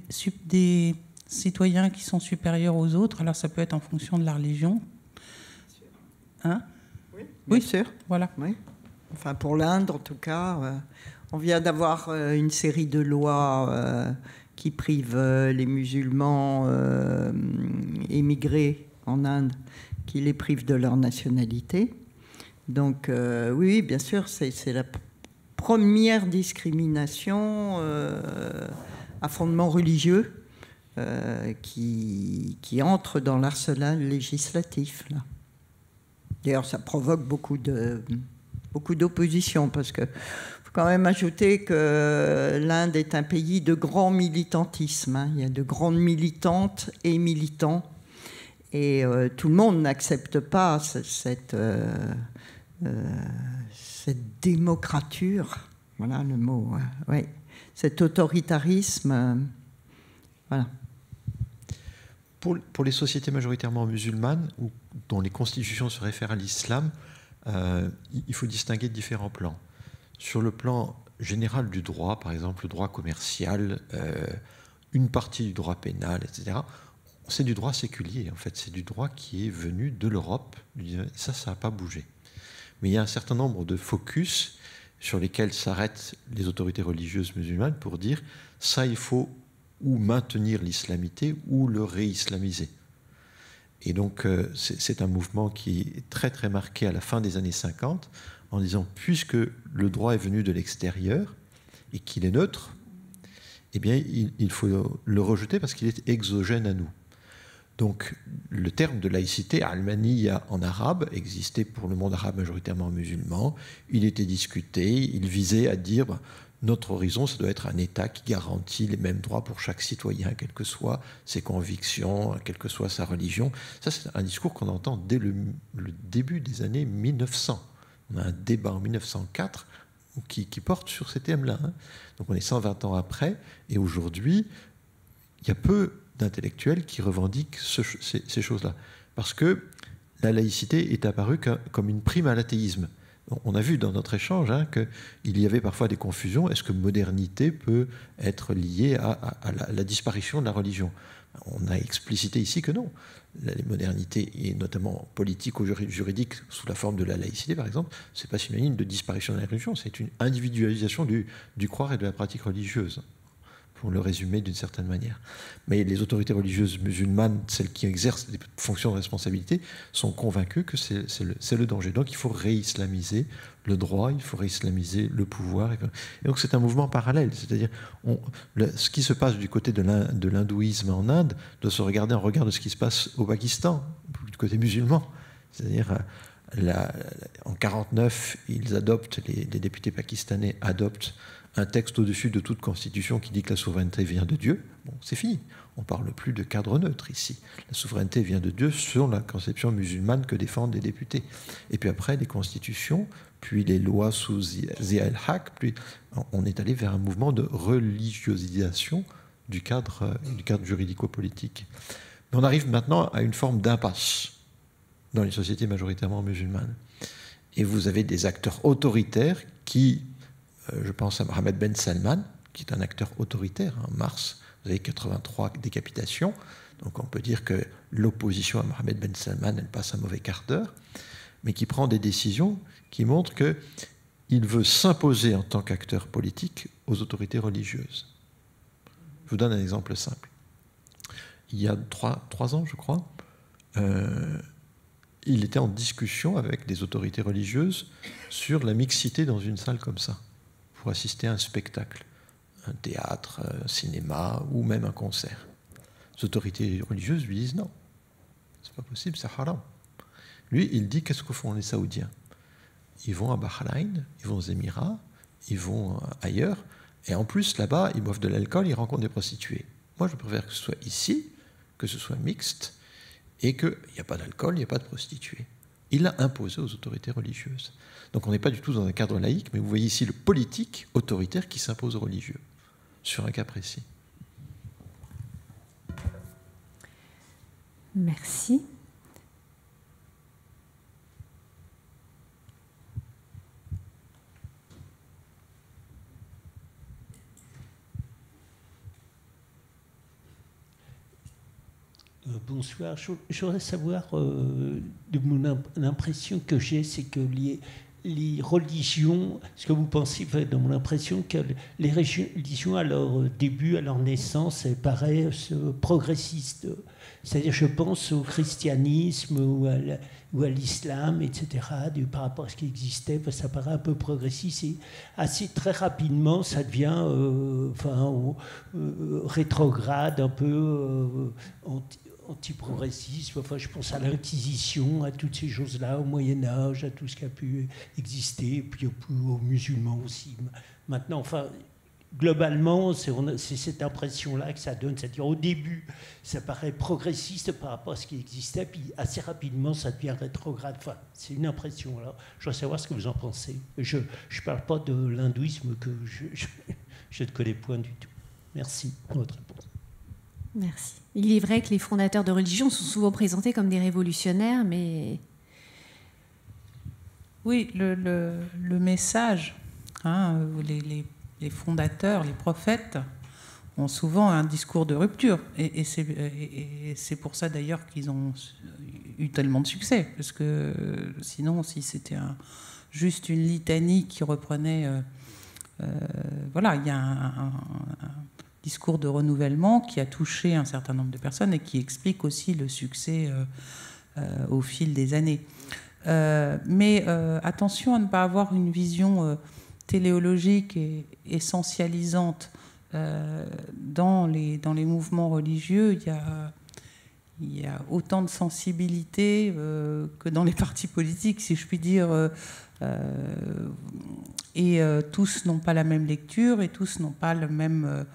citoyens qui sont supérieurs aux autres. Alors ça peut être en fonction de la religion. Hein? Oui, bien sûr. Voilà. Oui. Enfin, pour l'Inde, en tout cas, on vient d'avoir une série de lois qui privent les musulmans émigrés en Inde, qui les privent de leur nationalité. Donc, oui, bien sûr, c'est la première discrimination à fondement religieux qui entre dans l'arsenal législatif, là. D'ailleurs, ça provoque beaucoup d'opposition, parce qu'il faut quand même ajouter que l'Inde est un pays de grand militantisme, hein. Il y a de grandes militantes et militants, et tout le monde n'accepte pas cette démocrature, voilà le mot, ouais. Cet autoritarisme, voilà. Pour les sociétés majoritairement musulmanes, ou dont les constitutions se réfèrent à l'islam, il faut distinguer différents plans. Sur le plan général du droit, par exemple le droit commercial, une partie du droit pénal, etc., c'est du droit séculier, en fait. C'est du droit qui est venu de l'Europe. Ça n'a pas bougé. Mais il y a un certain nombre de focus sur lesquels s'arrêtent les autorités religieuses musulmanes pour dire ça, il faut ou maintenir l'islamité ou le réislamiser. Et donc, c'est un mouvement qui est très, très marqué à la fin des années 50, en disant, puisque le droit est venu de l'extérieur et qu'il est neutre, eh bien, il faut le rejeter parce qu'il est exogène à nous. Donc, le terme de laïcité, almaniya en arabe, existait pour le monde arabe majoritairement musulman. Il était discuté, il visait à dire notre horizon, ça doit être un État qui garantit les mêmes droits pour chaque citoyen, quelles que soient ses convictions, quelle que soit sa religion. Ça, c'est un discours qu'on entend dès le début des années 1900. On a un débat en 1904 qui porte sur ces thèmes-là. Hein. Donc, on est 120 ans après, et aujourd'hui, il y a peu d'intellectuels qui revendiquent ces choses-là. Parce que la laïcité est apparue comme une prime à l'athéisme. On a vu dans notre échange qu'il y avait parfois des confusions. Est-ce que modernité peut être liée à la disparition de la religion? On a explicité ici que non. La modernité, et notamment politique ou juridique, sous la forme de la laïcité, par exemple, c'est pas synonyme de disparition de la religion, c'est une individualisation du croire et de la pratique religieuse, pour le résumer d'une certaine manière. Mais les autorités religieuses musulmanes, celles qui exercent des fonctions de responsabilité, sont convaincues que c'est le danger. Donc il faut réislamiser le droit, il faut réislamiser le pouvoir. Et donc c'est un mouvement parallèle. C'est-à-dire, ce qui se passe du côté de l'hindouisme en Inde doit se regarder en regard de ce qui se passe au Pakistan, du côté musulman. C'est-à-dire, en 1949, les députés pakistanais adoptent un texte au-dessus de toute constitution qui dit que la souveraineté vient de Dieu. Bon, c'est fini. On ne parle plus de cadre neutre ici. La souveraineté vient de Dieu selon la conception musulmane que défendent les députés. Et puis après, les constitutions, puis les lois sous Zia el-Haq, puis on est allé vers un mouvement de religiosisation du cadre juridico-politique. Mais on arrive maintenant à une forme d'impasse dans les sociétés majoritairement musulmanes. Et vous avez des acteurs autoritaires qui... je pense à Mohammed Ben Salman, qui est un acteur autoritaire. En mars, vous avez 83 décapitations. Donc on peut dire que l'opposition à Mohammed Ben Salman, elle passe un mauvais quart d'heure, mais qui prend des décisions qui montrent qu'il veut s'imposer en tant qu'acteur politique aux autorités religieuses. Je vous donne un exemple simple. Il y a 3 ans, je crois, il était en discussion avec des autorités religieuses sur la mixité dans une salle comme ça, pour assister à un spectacle, un théâtre, un cinéma ou même un concert. Les autorités religieuses lui disent non, c'est pas possible, c'est haram. Lui, il dit qu'est-ce que font les Saoudiens? Ils vont à Bahreïn, ils vont aux Émirats, ils vont ailleurs, et en plus là-bas, ils boivent de l'alcool, ils rencontrent des prostituées. Moi, je préfère que ce soit ici, que ce soit mixte, et qu'il n'y a pas d'alcool, il n'y a pas de prostituées. Il l'a imposé aux autorités religieuses. Donc on n'est pas du tout dans un cadre laïque, mais vous voyez ici le politique autoritaire qui s'impose aux religieux, sur un cas précis. Merci. Bonsoir. Je voudrais savoir, de l'impression que j'ai, c'est que les religions, ce que vous pensez, dans mon impression, que les religions à leur début, à leur naissance, elles paraissent progressistes. C'est-à-dire, je pense au christianisme ou à l'islam, etc., par rapport à ce qui existait, ça paraît un peu progressiste. Et assez très rapidement, ça devient rétrograde, un peu anti-progressisme. Enfin, je pense à l'Inquisition, à toutes ces choses-là, au Moyen-Âge, à tout ce qui a pu exister, et puis aux musulmans aussi. Maintenant, enfin, globalement, c'est cette impression-là que ça donne. C'est-à-dire, au début, ça paraît progressiste par rapport à ce qui existait, puis assez rapidement, ça devient rétrograde. Enfin, c'est une impression. Alors, je voudrais savoir ce que vous en pensez. Je ne parle pas de l'hindouisme, que je ne connais point du tout. Merci pour votre réponse. Merci. Il est vrai que les fondateurs de religion sont souvent présentés comme des révolutionnaires, mais... Oui, le message, les fondateurs, les prophètes, ont souvent un discours de rupture. Et c'est pour ça d'ailleurs qu'ils ont eu tellement de succès. Parce que sinon, si c'était juste une litanie qui reprenait... voilà, il y a un discours de renouvellement qui a touché un certain nombre de personnes et qui explique aussi le succès au fil des années. Mais attention à ne pas avoir une vision téléologique et essentialisante. Dans les mouvements religieux, il y a autant de sensibilité que dans les partis politiques, si je puis dire. Et tous n'ont pas la même lecture et tous n'ont pas la même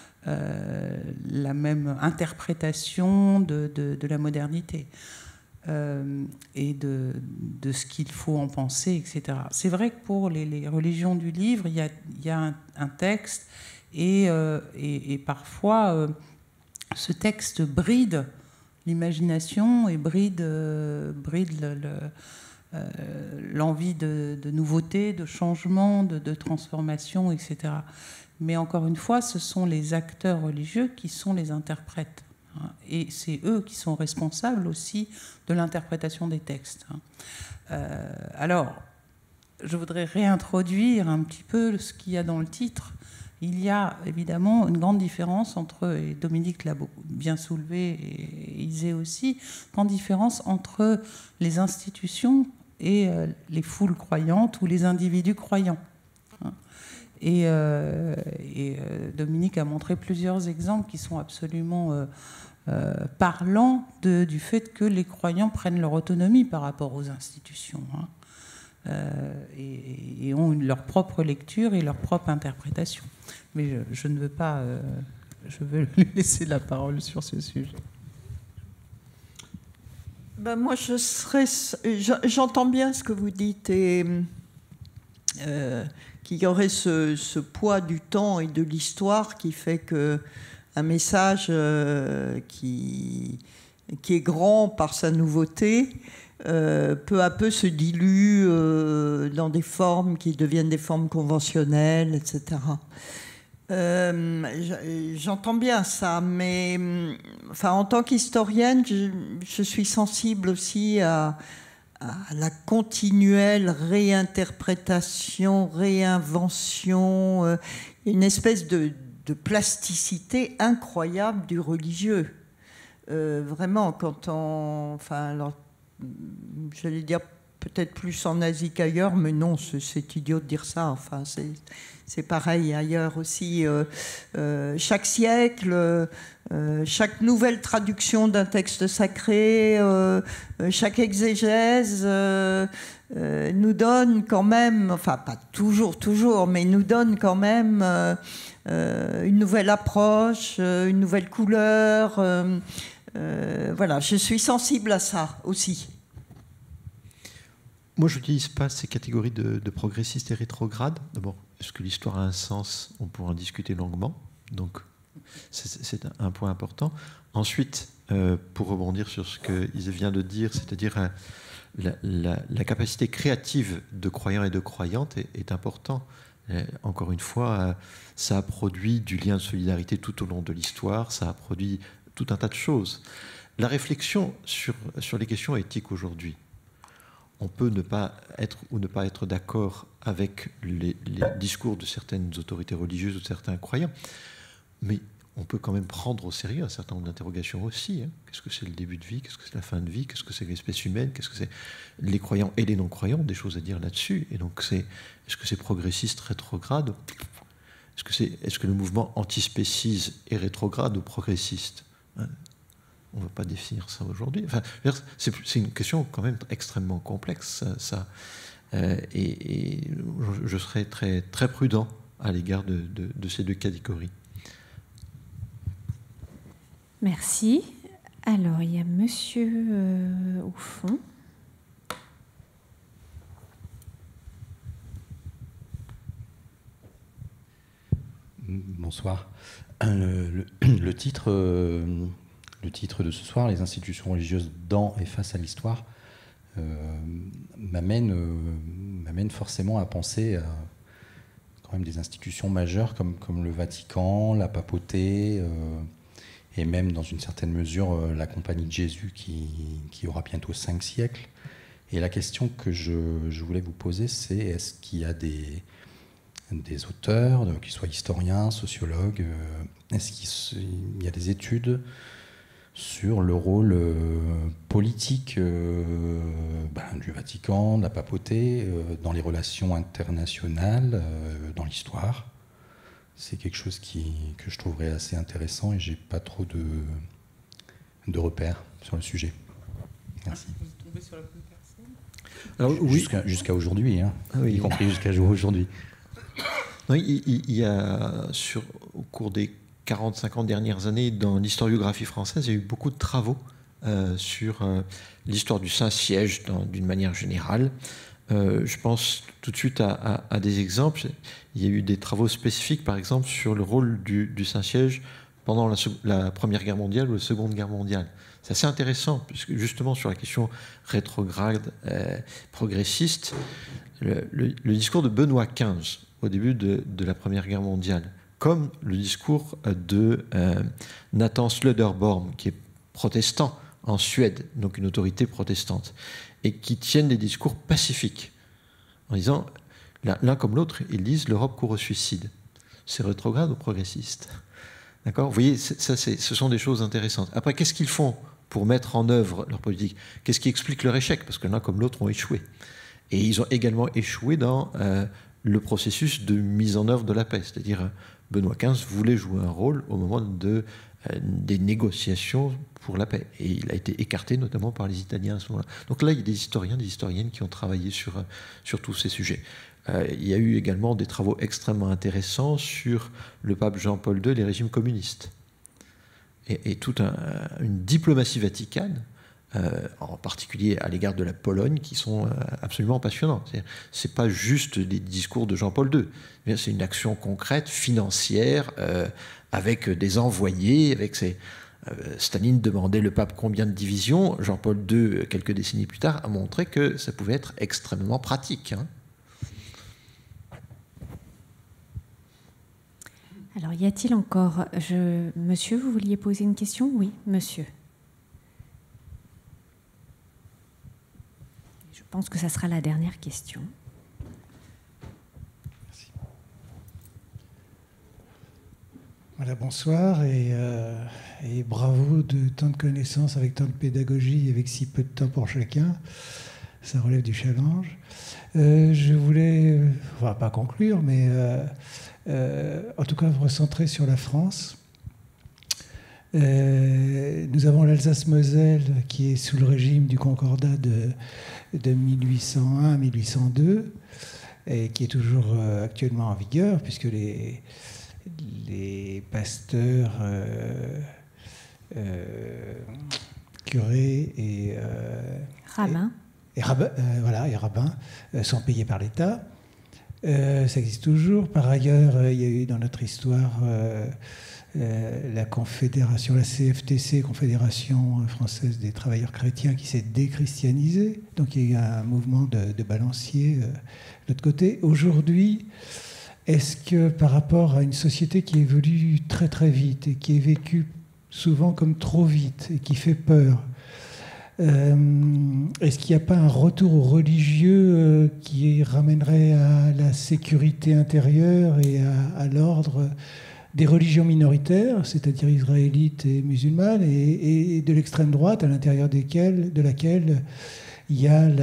interprétation de la modernité et de ce qu'il faut en penser, etc. C'est vrai que pour les religions du livre, il y a un texte et parfois ce texte bride l'imagination et bride l'envie de nouveauté, de changement, de transformation, etc. Mais encore une fois, ce sont les acteurs religieux qui sont les interprètes. Et c'est eux qui sont responsables aussi de l'interprétation des textes. Alors, je voudrais réintroduire un petit peu ce qu'il y a dans le titre. Il y a évidemment une grande différence entre, et Dominique l'a bien soulevé, et Isée aussi, grande différence entre les institutions et les foules croyantes ou les individus croyants. Et Dominique a montré plusieurs exemples qui sont absolument parlants du fait que les croyants prennent leur autonomie par rapport aux institutions, et ont leur propre lecture et leur propre interprétation. Mais je ne veux pas... je veux lui laisser la parole sur ce sujet. Ben moi, j'entends bien ce que vous dites et qu'il y aurait ce poids du temps et de l'histoire qui fait qu'un message qui est grand par sa nouveauté, peu à peu se dilue dans des formes qui deviennent des formes conventionnelles, etc. J'entends bien ça, mais enfin, en tant qu'historienne, je suis sensible aussi à la continuelle réinterprétation, réinvention, une espèce de plasticité incroyable du religieux. Vraiment, quand j'allais dire peut-être plus en Asie qu'ailleurs, mais non, c'est idiot de dire ça. Enfin, c'est pareil ailleurs aussi. Chaque siècle, chaque nouvelle traduction d'un texte sacré, chaque exégèse nous donne quand même, enfin pas toujours, mais nous donne quand même une nouvelle approche, une nouvelle couleur. Voilà, je suis sensible à ça aussi. Moi, je n'utilise pas ces catégories de progressistes et rétrogrades. D'abord, est-ce que l'histoire a un sens? On pourra en discuter longuement. Donc, c'est un point important. Ensuite, pour rebondir sur ce qu'Isée vient de dire, c'est-à-dire la capacité créative de croyants et de croyantes est importante. Encore une fois, ça a produit du lien de solidarité tout au long de l'histoire, ça a produit tout un tas de choses. La réflexion sur les questions éthiques aujourd'hui, on peut ne pas être ou ne pas être d'accord avec les discours de certaines autorités religieuses ou de certains croyants, mais on peut quand même prendre au sérieux un certain nombre d'interrogations aussi. Hein. Qu'est-ce que c'est le début de vie? Qu'est-ce que c'est la fin de vie? Qu'est-ce que c'est l'espèce humaine? Qu'est-ce que c'est les croyants et les non-croyants? Des choses à dire là-dessus. Et donc, est-ce que c'est progressiste, rétrograde? Est-ce que le mouvement antispéciste est rétrograde ou progressiste? On ne va pas définir ça aujourd'hui. Enfin, c'est une question quand même extrêmement complexe, ça. Et je serais très, très prudent à l'égard de ces deux catégories. Merci. Alors, il y a monsieur au fond. Bonsoir. Le titre de ce soir, les institutions religieuses dans et face à l'histoire, m'amène forcément à penser à quand même des institutions majeures comme le Vatican, la papauté, et même dans une certaine mesure la Compagnie de Jésus qui aura bientôt 5 siècles. Et la question que je voulais vous poser, c'est est-ce qu'il y a des auteurs, qu'ils soient historiens, sociologues, est-ce qu'il y a des études sur le rôle politique du Vatican, de la papauté, dans les relations internationales, dans l'histoire? C'est quelque chose que je trouverais assez intéressant et j'ai pas trop de repères sur le sujet. Merci. Vous tombez sur la bonne personne. Alors, oui. Jusqu'à aujourd'hui, hein, oui. Y compris jusqu'à aujourd'hui. Non, il y a, au cours des 40-50 dernières années, dans l'historiographie française, il y a eu beaucoup de travaux sur l'histoire du Saint-Siège d'une manière générale. Je pense tout de suite à des exemples. Il y a eu des travaux spécifiques, par exemple, sur le rôle du Saint-Siège pendant la Première Guerre mondiale ou la Seconde Guerre mondiale. C'est assez intéressant, puisque justement sur la question rétrograde, progressiste, le discours de Benoît XV au début de la Première Guerre mondiale, comme le discours de Nathan Söderborn, qui est protestant en Suède, donc une autorité protestante, et qui tiennent des discours pacifiques, en disant, l'un comme l'autre, ils disent l'Europe court au suicide. C'est rétrograde ou progressiste? D'accord? Vous voyez, ce sont des choses intéressantes. Après, qu'est-ce qu'ils font pour mettre en œuvre leur politique? Qu'est-ce qui explique leur échec? Parce que l'un comme l'autre ont échoué. Et ils ont également échoué dans le processus de mise en œuvre de la paix. C'est-à-dire, Benoît XV voulait jouer un rôle au moment des négociations pour la paix. Et il a été écarté notamment par les Italiens à ce moment-là. Donc là, il y a des historiens, des historiennes qui ont travaillé sur tous ces sujets. Il y a eu également des travaux extrêmement intéressants sur le pape Jean-Paul II et les régimes communistes. Et toute une diplomatie vaticane, en particulier à l'égard de la Pologne, qui sont absolument passionnants. Ce n'est pas juste des discours de Jean-Paul II, c'est une action concrète, financière, avec des envoyés, Staline demandait le pape combien de divisions, Jean-Paul II, quelques décennies plus tard, a montré que ça pouvait être extrêmement pratique. Hein. Alors, y a-t-il encore... Monsieur, vous vouliez poser une question? Oui, monsieur. Je pense que ça sera la dernière question. Merci. Voilà, bonsoir et bravo de tant de connaissances avec tant de pédagogie, avec si peu de temps pour chacun. Ça relève du challenge. Je voulais, enfin pas conclure, mais en tout cas me recentrer sur la France. Nous avons l'Alsace-Moselle qui est sous le régime du Concordat de 1801 à 1802 et qui est toujours actuellement en vigueur puisque les pasteurs, curés et rabbins et rabbins sont payés par l'État. Ça existe toujours. Par ailleurs, il y a eu dans notre histoire la Confédération, la CFTC, Confédération française des travailleurs chrétiens, qui s'est déchristianisée. Donc il y a eu un mouvement de balancier de l'autre côté. Aujourd'hui, est-ce que par rapport à une société qui évolue très très vite et qui est vécue souvent comme trop vite et qui fait peur. Est-ce qu'il n'y a pas un retour aux religieux qui ramènerait à la sécurité intérieure et à l'ordre des religions minoritaires, c'est-à-dire israélites et musulmanes, et de l'extrême droite, à l'intérieur de laquelle il y a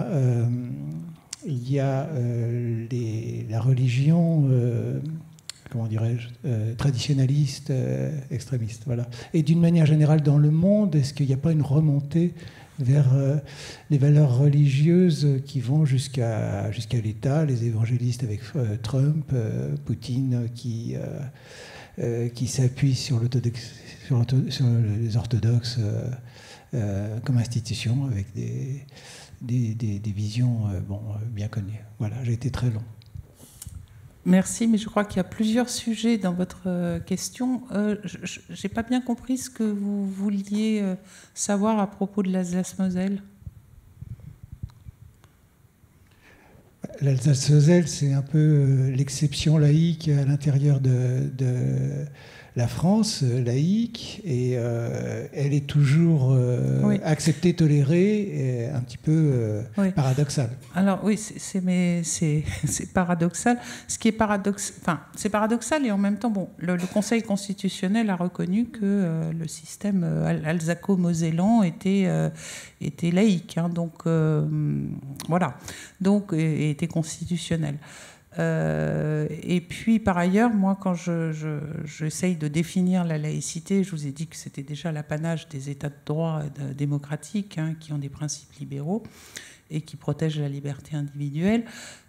la religion, comment dirais-je, traditionnaliste, extrémiste. Voilà. Et d'une manière générale, dans le monde, est-ce qu'il n'y a pas une remontée vers les valeurs religieuses qui vont jusqu'à l'État, les évangélistes avec Trump, Poutine qui s'appuie sur les orthodoxes comme institution avec des visions bien connues. Voilà, j'ai été très long. Merci, mais je crois qu'il y a plusieurs sujets dans votre question. Je n'ai pas bien compris ce que vous vouliez savoir à propos de l'Alsace-Moselle. L'Alsace-Moselle, c'est un peu l'exception laïque à l'intérieur de la France laïque, et elle est toujours acceptée, tolérée, et un petit peu paradoxale. Alors oui, c'est paradoxal. Ce qui est c'est paradoxal, et en même temps, bon, le Conseil constitutionnel a reconnu que le système alsaco-mosellan était laïque, hein, donc voilà, donc et était constitutionnel. Et puis, par ailleurs, moi, quand j'essaye de définir la laïcité, je vous ai dit que c'était déjà l'apanage des États de droit démocratiques, hein, qui ont des principes libéraux et qui protègent la liberté individuelle.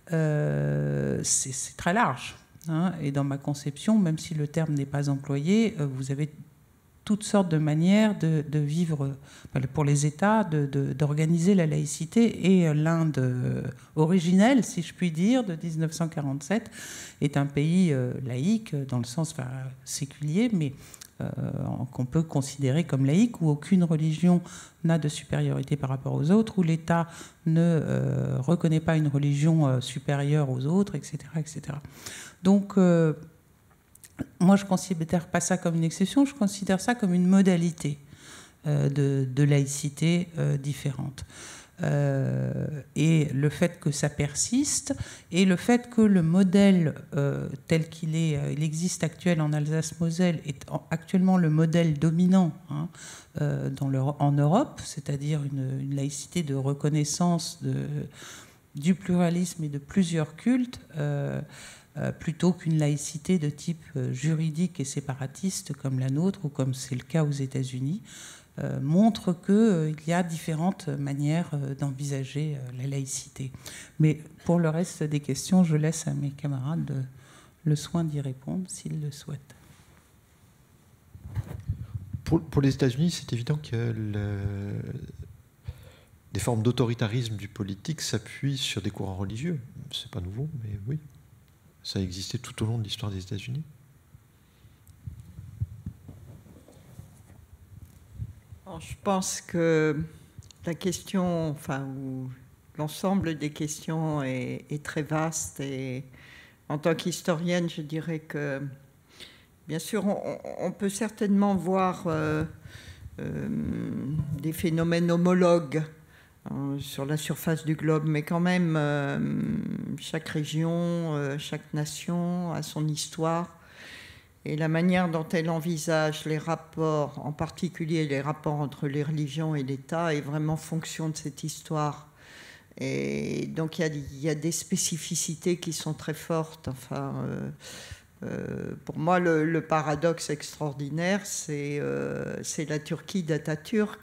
C'est très large. Hein, et dans ma conception, même si le terme n'est pas employé, vous avez toutes sortes de manières de vivre, pour les États, d'organiser la laïcité. Et l'Inde originelle, si je puis dire, de 1947, est un pays laïque, dans le sens séculier, mais qu'on peut considérer comme laïque, où aucune religion n'a de supériorité par rapport aux autres, où l'État ne reconnaît pas une religion supérieure aux autres, etc. etc. Donc, moi, je ne considère pas ça comme une exception, je considère ça comme une modalité de laïcité différente. Et le fait que ça persiste, et le fait que le modèle tel qu'il existe actuel en Alsace-Moselle est actuellement le modèle dominant, hein, en Europe, c'est-à-dire une laïcité de reconnaissance du pluralisme et de plusieurs cultes, plutôt qu'une laïcité de type juridique et séparatiste comme la nôtre, ou comme c'est le cas aux États-Unis, montre qu'il y a différentes manières d'envisager la laïcité. Mais pour le reste des questions, je laisse à mes camarades le soin d'y répondre s'ils le souhaitent. Pour les États-Unis, c'est évident que des formes d'autoritarisme du politique s'appuient sur des courants religieux. C'est pas nouveau, mais oui. Ça a existé tout au long de l'histoire des États-Unis. Je pense que la question, ou l'ensemble des questions est très vaste, et en tant qu'historienne, je dirais que, bien sûr, on peut certainement voir des phénomènes homologues sur la surface du globe, mais quand même, chaque région, chaque nation a son histoire, et la manière dont elle envisage les rapports, en particulier les rapports entre les religions et l'État, est vraiment fonction de cette histoire. Et donc il y a des spécificités qui sont très fortes. Pour moi, le paradoxe extraordinaire, c'est la Turquie d'Atatürk,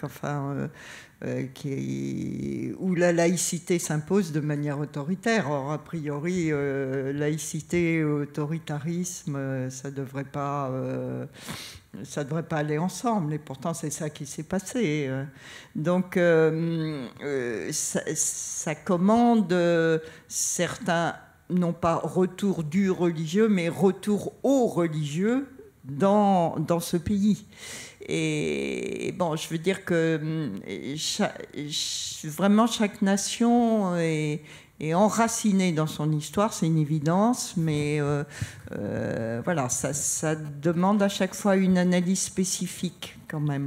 où la laïcité s'impose de manière autoritaire. Or, a priori, laïcité et autoritarisme, ça devrait pas aller ensemble. Et pourtant, c'est ça qui s'est passé. Donc, ça commande certains, non pas retour du religieux, mais retour aux religieux dans ce pays. Et bon, je veux dire que vraiment chaque nation est est enraciné dans son histoire, c'est une évidence, mais voilà, ça demande à chaque fois une analyse spécifique quand même.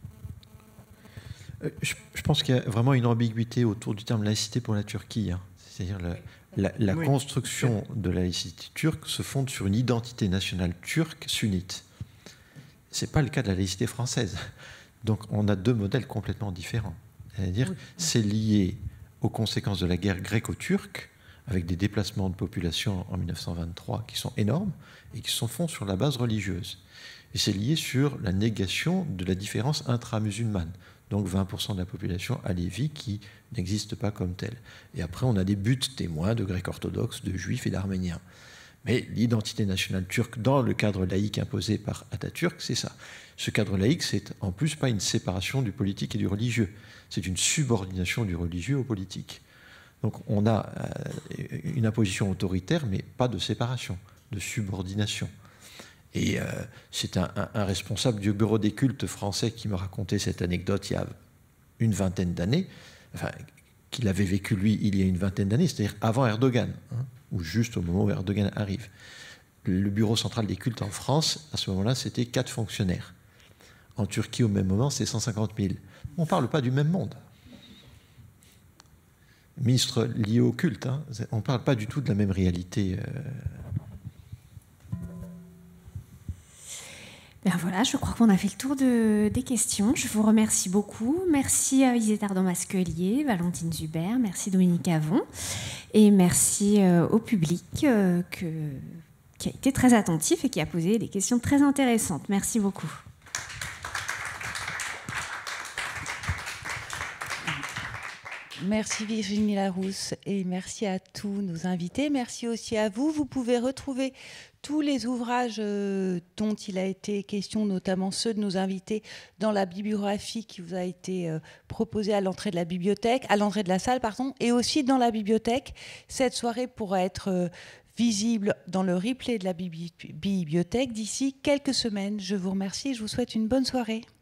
Je pense qu'il y a vraiment une ambiguïté autour du terme laïcité pour la Turquie. Hein. C'est-à-dire la oui. construction de la laïcité turque se fonde sur une identité nationale turque sunnite. Ce n'est pas le cas de la laïcité française. Donc on a deux modèles complètement différents. C'est-à-dire oui. c'est lié aux conséquences de la guerre gréco-turque, avec des déplacements de population en 1923 qui sont énormes et qui se font sur la base religieuse. Et c'est lié sur la négation de la différence intra-musulmane. Donc 20% de la population alévi qui n'existe pas comme telle. Et après, on a des buts témoins de Grecs orthodoxes, de Juifs et d'Arméniens. Mais l'identité nationale turque, dans le cadre laïque imposé par Atatürk, c'est ça. Ce cadre laïque, c'est en plus pas une séparation du politique et du religieux. C'est une subordination du religieux au politique. Donc on a une imposition autoritaire, mais pas de séparation, de subordination. Et c'est un responsable du bureau des cultes français qui me racontait cette anecdote il y a une vingtaine d'années, enfin, qu'il avait vécu lui il y a une vingtaine d'années, c'est-à-dire avant Erdogan, hein, ou juste au moment où Erdogan arrive. Le bureau central des cultes en France, à ce moment-là, c'était 4 fonctionnaires. En Turquie, au même moment, c'est 150 000. On ne parle pas du même monde. Ministre lié au culte, hein, on ne parle pas du tout de la même réalité. Ben voilà, je crois qu'on a fait le tour des questions. Je vous remercie beaucoup. Merci à Isétar Damasquelier, Valentine Zuber, merci Dominique Avon, et merci au public qui a été très attentif et qui a posé des questions très intéressantes. Merci beaucoup. Merci Virginie Larousse et merci à tous nos invités. Merci aussi à vous. Vous pouvez retrouver tous les ouvrages dont il a été question, notamment ceux de nos invités, dans la bibliographie qui vous a été proposée à l'entrée de la bibliothèque, à l'entrée de la salle, pardon, et aussi dans la bibliothèque. Cette soirée pourra être visible dans le replay de la bibliothèque d'ici quelques semaines. Je vous remercie et je vous souhaite une bonne soirée.